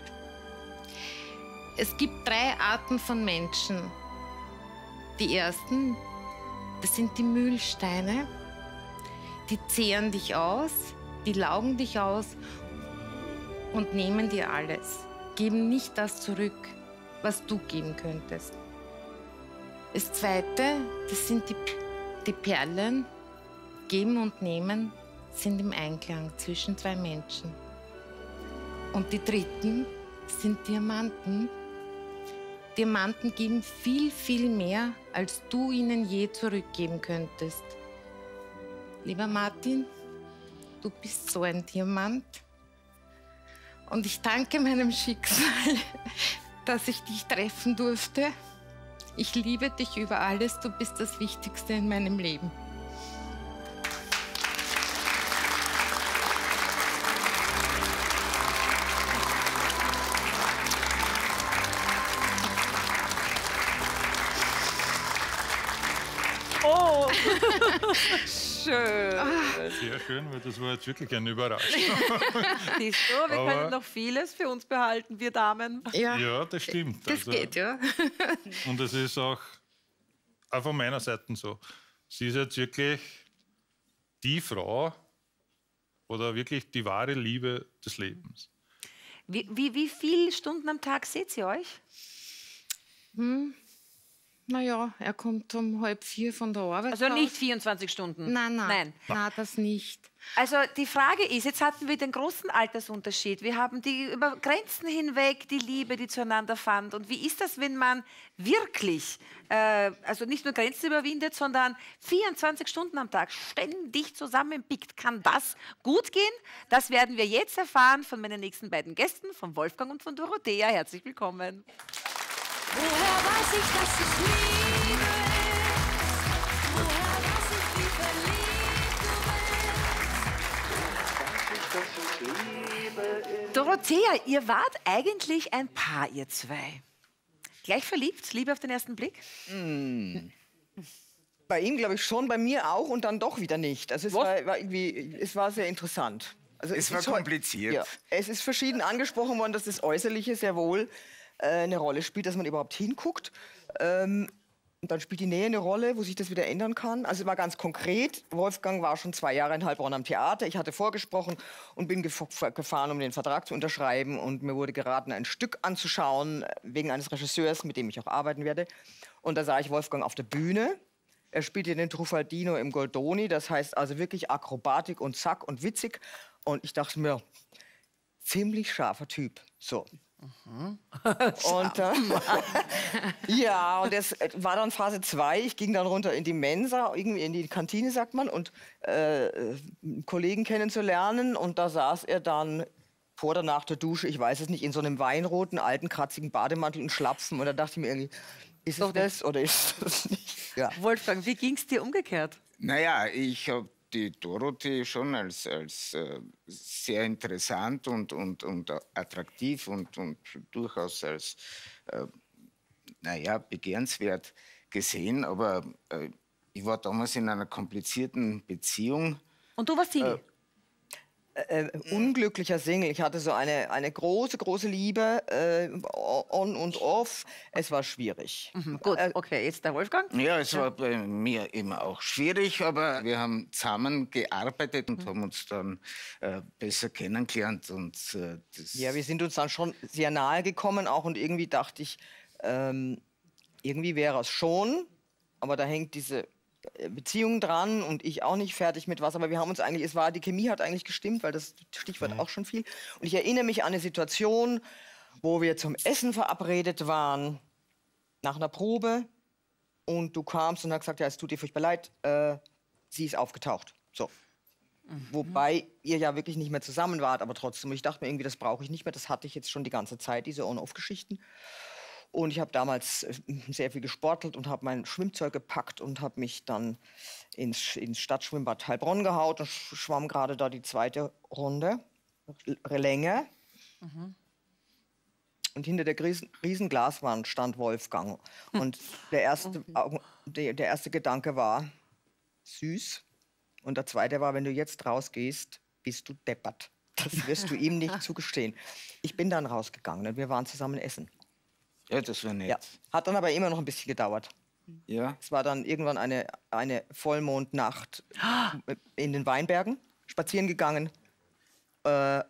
Es gibt drei Arten von Menschen. Die ersten, das sind die Mühlsteine. Die zehren dich aus, die laugen dich aus und nehmen dir alles. Geben nicht das zurück, was du geben könntest. Das zweite, das sind die, die Perlen. Geben und nehmen sind im Einklang zwischen zwei Menschen. Und die dritten sind Diamanten. Diamanten geben viel, viel mehr, als du ihnen je zurückgeben könntest. Lieber Martin, du bist so ein Diamant. Und ich danke meinem Schicksal, dass ich dich treffen durfte. Ich liebe dich über alles. Du bist das Wichtigste in meinem Leben.
Oh, schön.
Sehr schön, weil das war jetzt wirklich eine Überraschung.
Siehst du, wir
Aber-
können noch vieles für uns behalten, wir Damen.
Ja,
Ja, das stimmt.
das
Also,
geht, ja.
Und es ist auch, auch von meiner Seite so. Sie ist jetzt wirklich die Frau oder wirklich die wahre Liebe des Lebens.
Wie, wie, wie viele Stunden am Tag seht ihr euch?
Naja, er kommt um halb vier von der Arbeit.
Also
raus.
nicht vierundzwanzig Stunden?
Nein, nein,
Nein.
nein, das nicht.
Also die Frage ist, jetzt hatten wir den großen Altersunterschied. Wir haben die über Grenzen hinweg die Liebe, die zueinander fand. Und wie ist das, wenn man wirklich, äh, also nicht nur Grenzen überwindet, sondern vierundzwanzig Stunden am Tag ständig zusammenpickt? Kann das gut gehen? Das werden wir jetzt erfahren von meinen nächsten beiden Gästen, von Wolfgang und von Dorothea. Herzlich willkommen.
Woher weiß ich, dass es Liebe ist? Woher weiß ich, wie verliebt du bist?
Dorothea, ihr wart eigentlich ein Paar, ihr zwei. Gleich verliebt? Liebe auf den ersten Blick?
Bei ihm glaube ich schon, bei mir auch und dann doch wieder nicht. Also es war, war irgendwie, es war sehr interessant. Also
Es war
ist schon-
kompliziert.
Ja, es ist verschieden angesprochen worden, dass das Äußerliche sehr wohl äh, eine Rolle spielt, dass man überhaupt hinguckt. Ähm, Und dann spielt die Nähe eine Rolle, wo sich das wieder ändern kann. Also es war ganz konkret. Wolfgang war schon zwei Jahre in Heilbronn am Theater. Ich hatte vorgesprochen und bin gef gefahren, um den Vertrag zu unterschreiben. Und mir wurde geraten, ein Stück anzuschauen, wegen eines Regisseurs, mit dem ich auch arbeiten werde. Und da sah ich Wolfgang auf der Bühne. Er spielte den Truffaldino im Goldoni. Das heißt also wirklich Akrobatik und zack und witzig. Und ich dachte mir, ziemlich scharfer Typ. So. Mhm. Und, äh, ja, und das war dann Phase zwei. Ich ging dann runter in die Mensa, irgendwie in die Kantine, sagt man, und äh, einen Kollegen kennenzulernen. Und da saß er dann vor oder nach der Dusche, ich weiß es nicht, in so einem weinroten, alten, kratzigen Bademantel und Schlapfen. Und da dachte ich mir irgendwie, ist es das oder ist das nicht? Ja.
Wolfgang, wie ging es dir umgekehrt?
Naja, ich habe die Dorothee schon als, als äh, sehr interessant und, und, und attraktiv und, und durchaus als, äh, naja, begehrenswert gesehen. Aber äh, ich war damals in einer komplizierten Beziehung.
Und du warst Single?
Äh, Äh, unglücklicher Single. Ich hatte so eine, eine große, große Liebe, äh, on und off. Es war schwierig.
Mhm, gut, okay, jetzt der Wolfgang.
Ja, es war bei mir immer auch schwierig, aber wir haben zusammen gearbeitet und
Mhm.
haben uns dann äh, besser kennengelernt. Und, äh, das
Ja, wir sind uns dann schon sehr nahe gekommen auch und irgendwie dachte ich, ähm, irgendwie wäre es schon, aber da hängt diese Beziehung dran und ich auch nicht fertig mit was, aber wir haben uns eigentlich, es war, die Chemie hat eigentlich gestimmt, weil das Stichwort auch schon viel. Und ich erinnere mich an eine Situation, wo wir zum Essen verabredet waren, nach einer Probe und du kamst und hast gesagt, ja, es tut dir furchtbar leid, äh, sie ist aufgetaucht. So. Mhm. Wobei ihr ja wirklich nicht mehr zusammen wart, aber trotzdem, ich dachte mir irgendwie, das brauche ich nicht mehr, das hatte ich jetzt schon die ganze Zeit, diese On-Off-Geschichten. Und ich habe damals sehr viel gesportelt und habe mein Schwimmzeug gepackt und habe mich dann ins, ins Stadtschwimmbad Heilbronn gehaut und schwamm gerade da die zweite Runde, Länge. Mhm. Und hinter der riesen, riesen Glaswand stand Wolfgang. Und der erste, Augen, der, der erste Gedanke war, süß. Und der zweite war, wenn du jetzt rausgehst, bist du deppert. Das wirst du ihm nicht zugestehen. Ich bin dann rausgegangen und wir waren zusammen essen.
Ja, das war nett.
Ja. Hat dann aber immer noch ein bisschen gedauert.
Ja.
Es war dann irgendwann eine, eine Vollmondnacht in den Weinbergen, spazieren gegangen. Äh,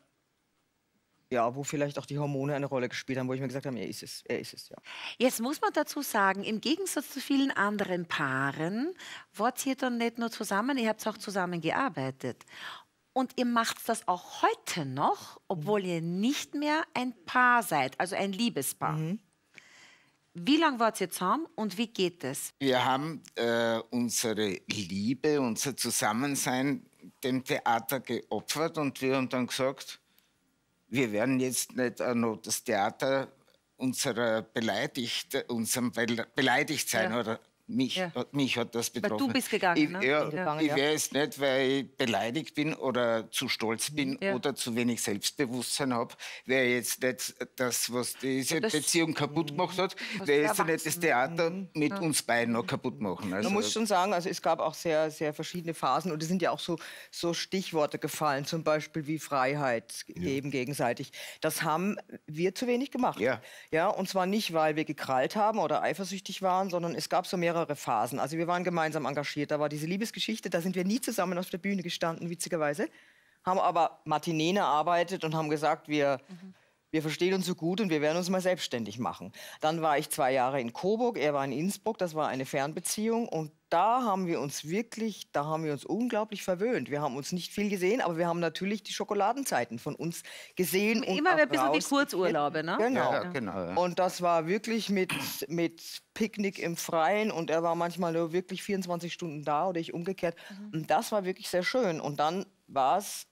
ja, wo vielleicht auch die Hormone eine Rolle gespielt haben, wo ich mir gesagt habe, er ist es, er ist es, ja.
Jetzt muss man dazu sagen, im Gegensatz zu vielen anderen Paaren, wart ihr dann nicht nur zusammen, ihr habt auch zusammen gearbeitet. Und ihr macht das auch heute noch, obwohl ihr nicht mehr ein Paar seid, also ein Liebespaar. Mhm. Wie lange wart ihr zusammen und wie geht es?
Wir haben äh, unsere Liebe, unser Zusammensein dem Theater geopfert und wir haben dann gesagt, wir werden jetzt nicht äh, noch das Theater unserer beleidigt, unserem beleidigt sein
Ja.
oder mich,
Ja.
mich hat das betroffen.
Weil du bist gegangen,
ich,
ne?
Ja,
Ja.
ich wäre jetzt nicht, weil ich beleidigt bin oder zu stolz bin
Ja.
oder zu wenig Selbstbewusstsein habe, wäre jetzt nicht das, was diese
Das-
Beziehung kaputt gemacht hat,
Was
wäre jetzt
erwachsen.
nicht das Theater mit uns beiden noch kaputt machen. Also,
Man muss schon sagen, also es gab auch sehr, sehr verschiedene Phasen und es sind ja auch so, so Stichworte gefallen, zum Beispiel wie Freiheit geben gegenseitig. Das haben wir zu wenig gemacht.
Ja.
Ja, und zwar nicht, weil wir gekrallt haben oder eifersüchtig waren, sondern es gab so mehrere Phasen. Also wir waren gemeinsam engagiert. Da war diese Liebesgeschichte, da sind wir nie zusammen auf der Bühne gestanden, witzigerweise. Haben aber Matineen erarbeitet und haben gesagt, wir,
Mhm.
wir verstehen uns so gut und wir werden uns mal selbstständig machen. Dann war ich zwei Jahre in Coburg, er war in Innsbruck, das war eine Fernbeziehung. Und da haben wir uns wirklich, da haben wir uns unglaublich verwöhnt. Wir haben uns nicht viel gesehen, aber wir haben natürlich die Schokoladenzeiten von uns gesehen. Und
Immer
auch
ein bisschen wie
raus-
Kurzurlaube, ne?
Genau.
ja, genau. Ja.
Und das war wirklich mit, mit Picknick im Freien und er war manchmal nur wirklich vierundzwanzig Stunden da oder ich umgekehrt. Und das war wirklich sehr schön. Und dann war es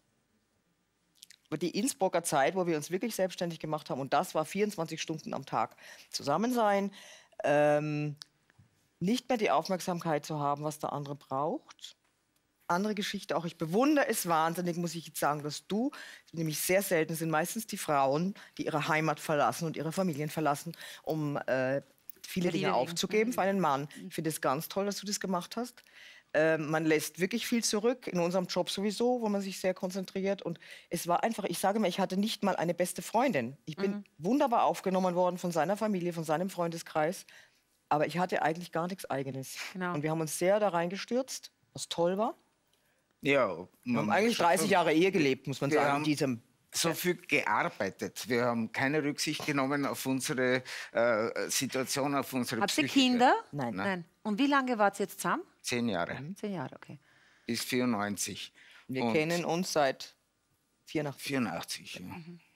die Innsbrucker Zeit, wo wir uns wirklich selbstständig gemacht haben. Und das war vierundzwanzig Stunden am Tag zusammen sein, ähm, nicht mehr die Aufmerksamkeit zu haben, was der andere braucht. Andere Geschichte auch. Ich bewundere es wahnsinnig, muss ich jetzt sagen, dass du, nämlich sehr selten sind meistens die Frauen, die ihre Heimat verlassen und ihre Familien verlassen, um äh, viele
Für die
Dinge
Liebe.
aufzugeben für einen Mann. Ich finde es ganz toll, dass du das gemacht hast. Äh, man lässt wirklich viel zurück, in unserem Job sowieso, wo man sich sehr konzentriert. Und es war einfach, ich sage mir, ich hatte nicht mal eine beste Freundin. Ich bin wunderbar aufgenommen worden von seiner Familie, von seinem Freundeskreis. aber ich hatte eigentlich gar nichts Eigenes.
Genau.
Und wir haben uns sehr da reingestürzt, was toll war.
Ja,
Wir haben eigentlich dreißig Jahre Ehe gelebt, muss man
Wir
sagen, in
haben
diesem.
so viel gearbeitet. Wir haben keine Rücksicht genommen auf unsere äh, Situation, auf unsere
Habt ihr
psychische-
Kinder?
Nein.
Nein. Und wie lange wart ihr jetzt zusammen?
Zehn Jahre,
Zehn Jahre, okay.
bis vierundneunzig.
Wir
Und
kennen uns seit vierundachtzig.
vierundachtzig, ja.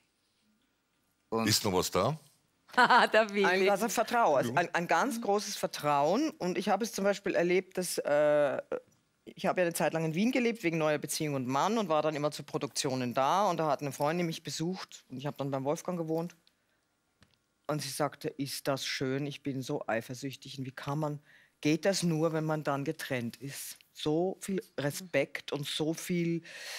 Ist noch was da?
Haha, der
Ein,
Willi.
also Vertrauen, also ein, ein ganz großes Vertrauen. Und ich habe es zum Beispiel erlebt, dass äh, ich habe ja eine Zeit lang in Wien gelebt, wegen neuer Beziehung und Mann und war dann immer zu Produktionen da. Und da hat eine Freundin mich besucht und ich habe dann beim Wolfgang gewohnt. Und sie sagte, ist das schön, ich bin so eifersüchtig. Und wie kann man, geht das nur, wenn man dann getrennt ist? So viel Respekt und so viel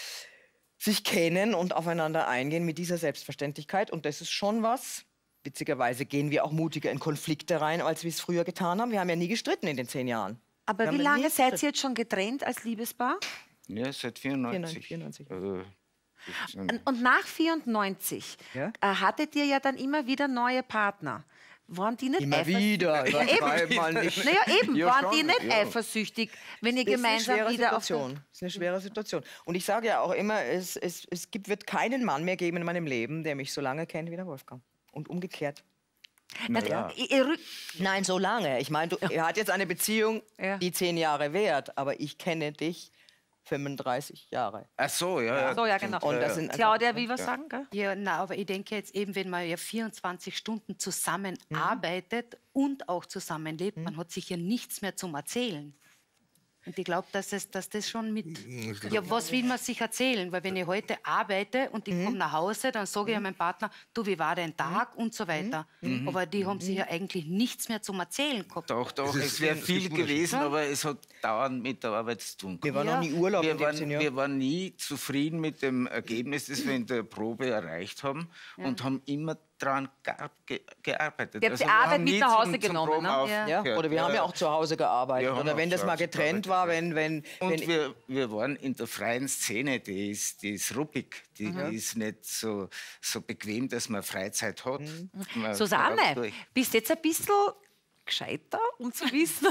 sich kennen und aufeinander eingehen mit dieser Selbstverständlichkeit. Und das ist schon was. Witzigerweise gehen wir auch mutiger in Konflikte rein, als wir es früher getan haben. Wir haben ja nie gestritten in den zehn Jahren.
Aber
Wir
wie
haben
lange
nie
seid
gestritten.
ihr jetzt schon getrennt als Liebespaar?
Ja, seit vierundneunzig.
vierundneunzig.
Also, das sind-
Und und nach vierundneunzig
Ja?
äh, hattet ihr ja dann immer wieder neue Partner. Waren die nicht
Immer
eifersüchtig?
wieder.
Ja,
Übertreib
eben.
mal nicht.
Naja, eben.
Ja,
waren
schon,
die nicht
ja.
eifersüchtig, wenn ihr
Das ist eine
gemeinsam
schwere
wieder auf der-
Situation. Das ist eine schwere Situation. Und ich sage ja auch immer, es, es, es gibt, wird keinen Mann mehr geben in meinem Leben, der mich so lange kennt wie der Wolfgang. Und umgekehrt.
Na,
ja.
ihr- ihr rück-
Nein, so lange. Ich meine, du- er hat jetzt eine Beziehung,
Ja.
die zehn Jahre währt, aber ich kenne dich fünfunddreißig Jahre.
Ach so, ja. ja.
So, ja, genau.
Und das sind
Claudia, wie was sagen? Gell?
Ja, na, aber ich denke jetzt eben, wenn man ja vierundzwanzig Stunden zusammenarbeitet und auch zusammenlebt, man hat sich ja nichts mehr zum Erzählen. Und ich glaube, dass, es- dass das schon mit... Ja, was will man sich erzählen? Weil wenn ich heute arbeite und ich komme nach Hause, dann sage ich ja meinem Partner, du, wie war dein Tag und so weiter. Aber die haben sich ja eigentlich nichts mehr zum Erzählen gehabt.
Doch, doch,
Es ist-
es wäre
es
viel
ist wunderschön.
gewesen, aber es hat dauernd mit der Arbeit zu tun.
Wir waren
Ja.
noch nie Urlaub in
Wir
dem
waren,
Sinne.
wir waren nie zufrieden mit dem Ergebnis, das wir in der Probe erreicht haben und haben immer daran gear ge gearbeitet.
Ihr habt die
wir
Arbeit
haben
mit
nie
nach Hause
zum- zum
genommen,
Proben
ne?
Ja,
aufgehört.
oder wir haben ja auch zu Hause gearbeitet.
Wir haben
Oder
auch
wenn das
zu
mal
Hause
getrennt
gearbeitet,
war,
ja.
wenn... wenn,
Und
wenn
wir, wir waren in der freien Szene, die ist, die ist ruppig, die ist nicht so, so bequem, dass man Freizeit hat. Man
Susanne,
braucht durch.
bist jetzt ein bisschen gescheiter, um zu wissen,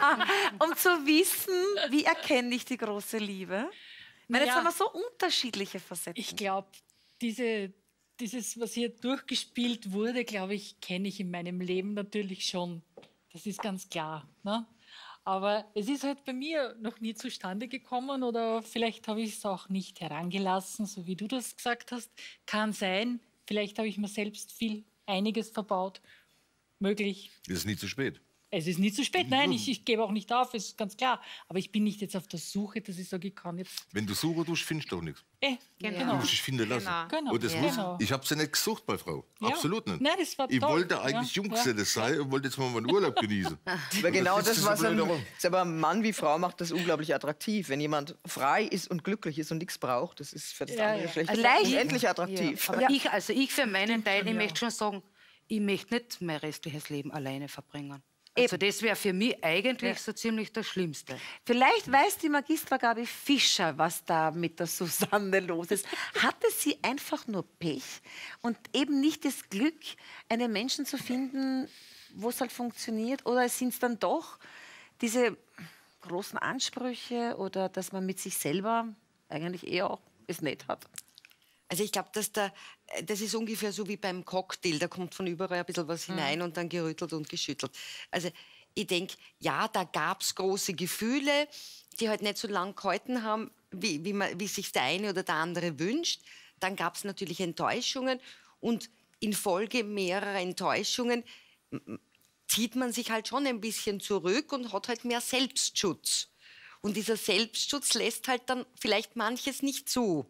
um zu wissen, wie erkenne ich die große Liebe? Ich meine, jetzt
Ja.
haben wir so unterschiedliche Facetten.
Ich glaube, diese, dieses, was hier durchgespielt wurde, glaube ich, kenne ich in meinem Leben natürlich schon. Das ist ganz klar. Ne? Aber es ist halt bei mir noch nie zustande gekommen oder vielleicht habe ich es auch nicht herangelassen, so wie du das gesagt hast. Kann sein. Vielleicht habe ich mir selbst viel, einiges verbaut. Möglich.
Es ist nie zu spät.
Es ist nie zu spät. Nein, ich, ich gebe auch nicht auf, es ist ganz klar. Aber ich bin nicht jetzt auf der Suche, dass ich sage, ich kann jetzt.
Wenn du suchen tust, findest du doch nichts.
Eh,
Du
genau.
musst dich finden lassen.
Genau.
Und das
Ja.
muss,
Genau.
ich habe sie nicht gesucht bei Frau.
Ja.
Absolut nicht.
Nein, das war
ich
toll.
wollte eigentlich
Ja.
Junggeselle sein und wollte jetzt mal meinen Urlaub genießen.
Aber genau
sitzt
das,
du so
was
blöd
ein,
herum.
ist aber Mann wie Frau macht das unglaublich attraktiv. Wenn jemand frei ist und glücklich ist und nichts braucht, das ist für das
Ja,
andere
ja.
Geschlecht
Leicht-
unendlich attraktiv.
Ja, aber ich, also ich für meinen Teil, ich
ja.
möchte schon sagen, ich möchte nicht mein restliches Leben alleine verbringen. Also das wäre für mich eigentlich so ziemlich das Schlimmste.
Vielleicht weiß die Magistra Gabi Fischer, was da mit der Susanne los ist. Hatte sie einfach nur Pech und eben nicht das Glück, einen Menschen zu finden, wo es halt funktioniert? Oder sind es dann doch diese großen Ansprüche oder dass man mit sich selber eigentlich eher auch es nicht hat?
Also ich glaube, dass da, das ist ungefähr so wie beim Cocktail. Da kommt von überall ein bisschen was hinein und dann gerüttelt und geschüttelt. Also ich denke, ja, da gab es große Gefühle, die halt nicht so lang gehalten haben, wie, wie, man, wie sich der eine oder der andere wünscht. Dann gab es natürlich Enttäuschungen und infolge mehrerer Enttäuschungen m- zieht man sich halt schon ein bisschen zurück und hat halt mehr Selbstschutz. Und dieser Selbstschutz lässt halt dann vielleicht manches nicht zu.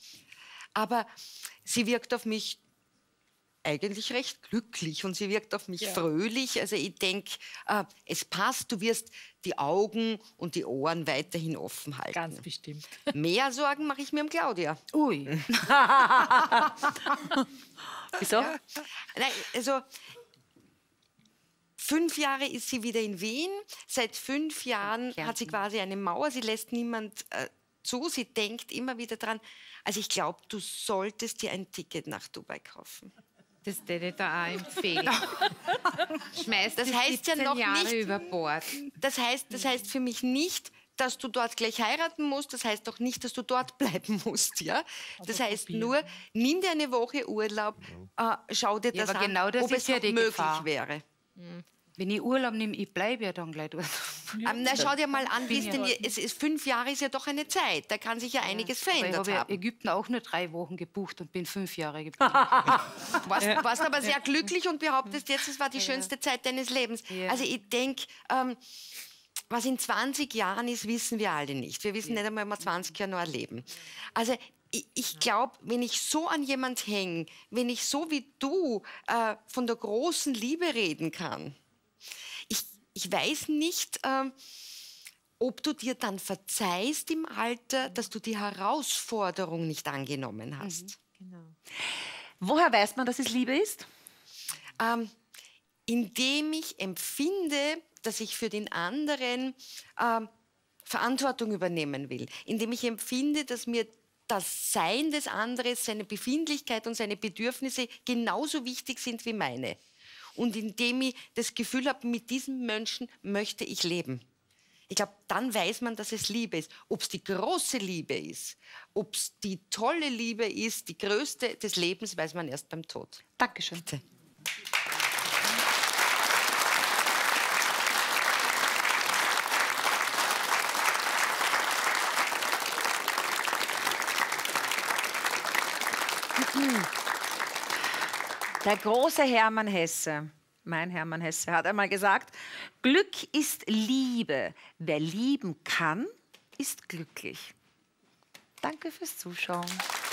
Aber sie wirkt auf mich eigentlich recht glücklich und sie wirkt auf mich fröhlich. Also ich denke, äh, es passt, du wirst die Augen und die Ohren weiterhin offen halten.
Ganz bestimmt.
Mehr Sorgen mache ich mir um Claudia.
Ui.
Wieso?
Nein, also fünf Jahre ist sie wieder in Wien. Seit fünf Jahren hat sie quasi eine Mauer. Sie lässt niemand äh, zu. Sie denkt immer wieder dran. Also ich glaube, du solltest dir ein Ticket nach Dubai kaufen.
Das würde ich da auch empfehlen. Schmeißt
Das
die
heißt ja
siebzehn
noch
Jahre
nicht-
über Bord.
Das heißt, das heißt für mich nicht, dass du dort gleich heiraten musst. Das heißt auch nicht, dass du dort bleiben musst. Ja? Das heißt nur, nimm dir eine Woche Urlaub, äh, schau dir
Ja,
das
aber
an,
genau das
ob
ist
es
ja
noch
die
möglich
Gefahr.
wäre.
Wenn ich Urlaub nehme, ich bleibe ja dann gleich dort.
Ähm, na, schau dir mal an, wie es
ja
denn
dort.
je- es ist, fünf Jahre ist ja doch eine Zeit. Da kann sich ja einiges
Aber ich
verändert
habe ja
haben.
Ägypten auch nur drei Wochen gebucht und bin fünf Jahre geblieben.
Du warst, warst aber sehr glücklich und behauptest jetzt, es war die schönste Zeit deines Lebens.
Ja.
Also ich denke, ähm, was in zwanzig Jahren ist, wissen wir alle nicht. Wir wissen nicht einmal, ob wir zwanzig Jahre noch erleben. Also ich, ich glaube, wenn ich so an jemand hänge, wenn ich so wie du äh, von der großen Liebe reden kann, ich, ich weiß nicht, ähm, ob du dir dann verzeihst im Alter, dass du die Herausforderung nicht angenommen hast.
Woher weiß man, dass es Liebe ist?
Ähm, indem ich empfinde, dass ich für den anderen ähm, Verantwortung übernehmen will. Indem ich empfinde, dass mir das Sein des anderen, seine Befindlichkeit und seine Bedürfnisse genauso wichtig sind wie meine. Und indem ich das Gefühl habe, mit diesem Menschen möchte ich leben. Ich glaube, dann weiß man, dass es Liebe ist. Ob es die große Liebe ist, ob es die tolle Liebe ist, die größte des Lebens, weiß man erst beim Tod.
Dankeschön.
Bitte.
Der große Hermann Hesse, mein Hermann Hesse, hat einmal gesagt, Glück ist Liebe. Wer lieben kann, ist glücklich. Danke fürs Zuschauen.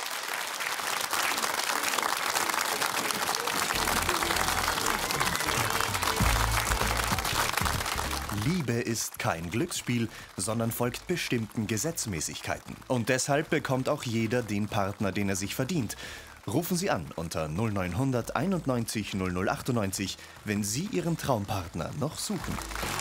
Liebe ist kein Glücksspiel, sondern folgt bestimmten Gesetzmäßigkeiten. Und deshalb bekommt auch jeder den Partner, den er sich verdient. Rufen Sie an unter null neun hundert einundneunzig null null achtundneunzig, wenn Sie Ihren Traumpartner noch suchen.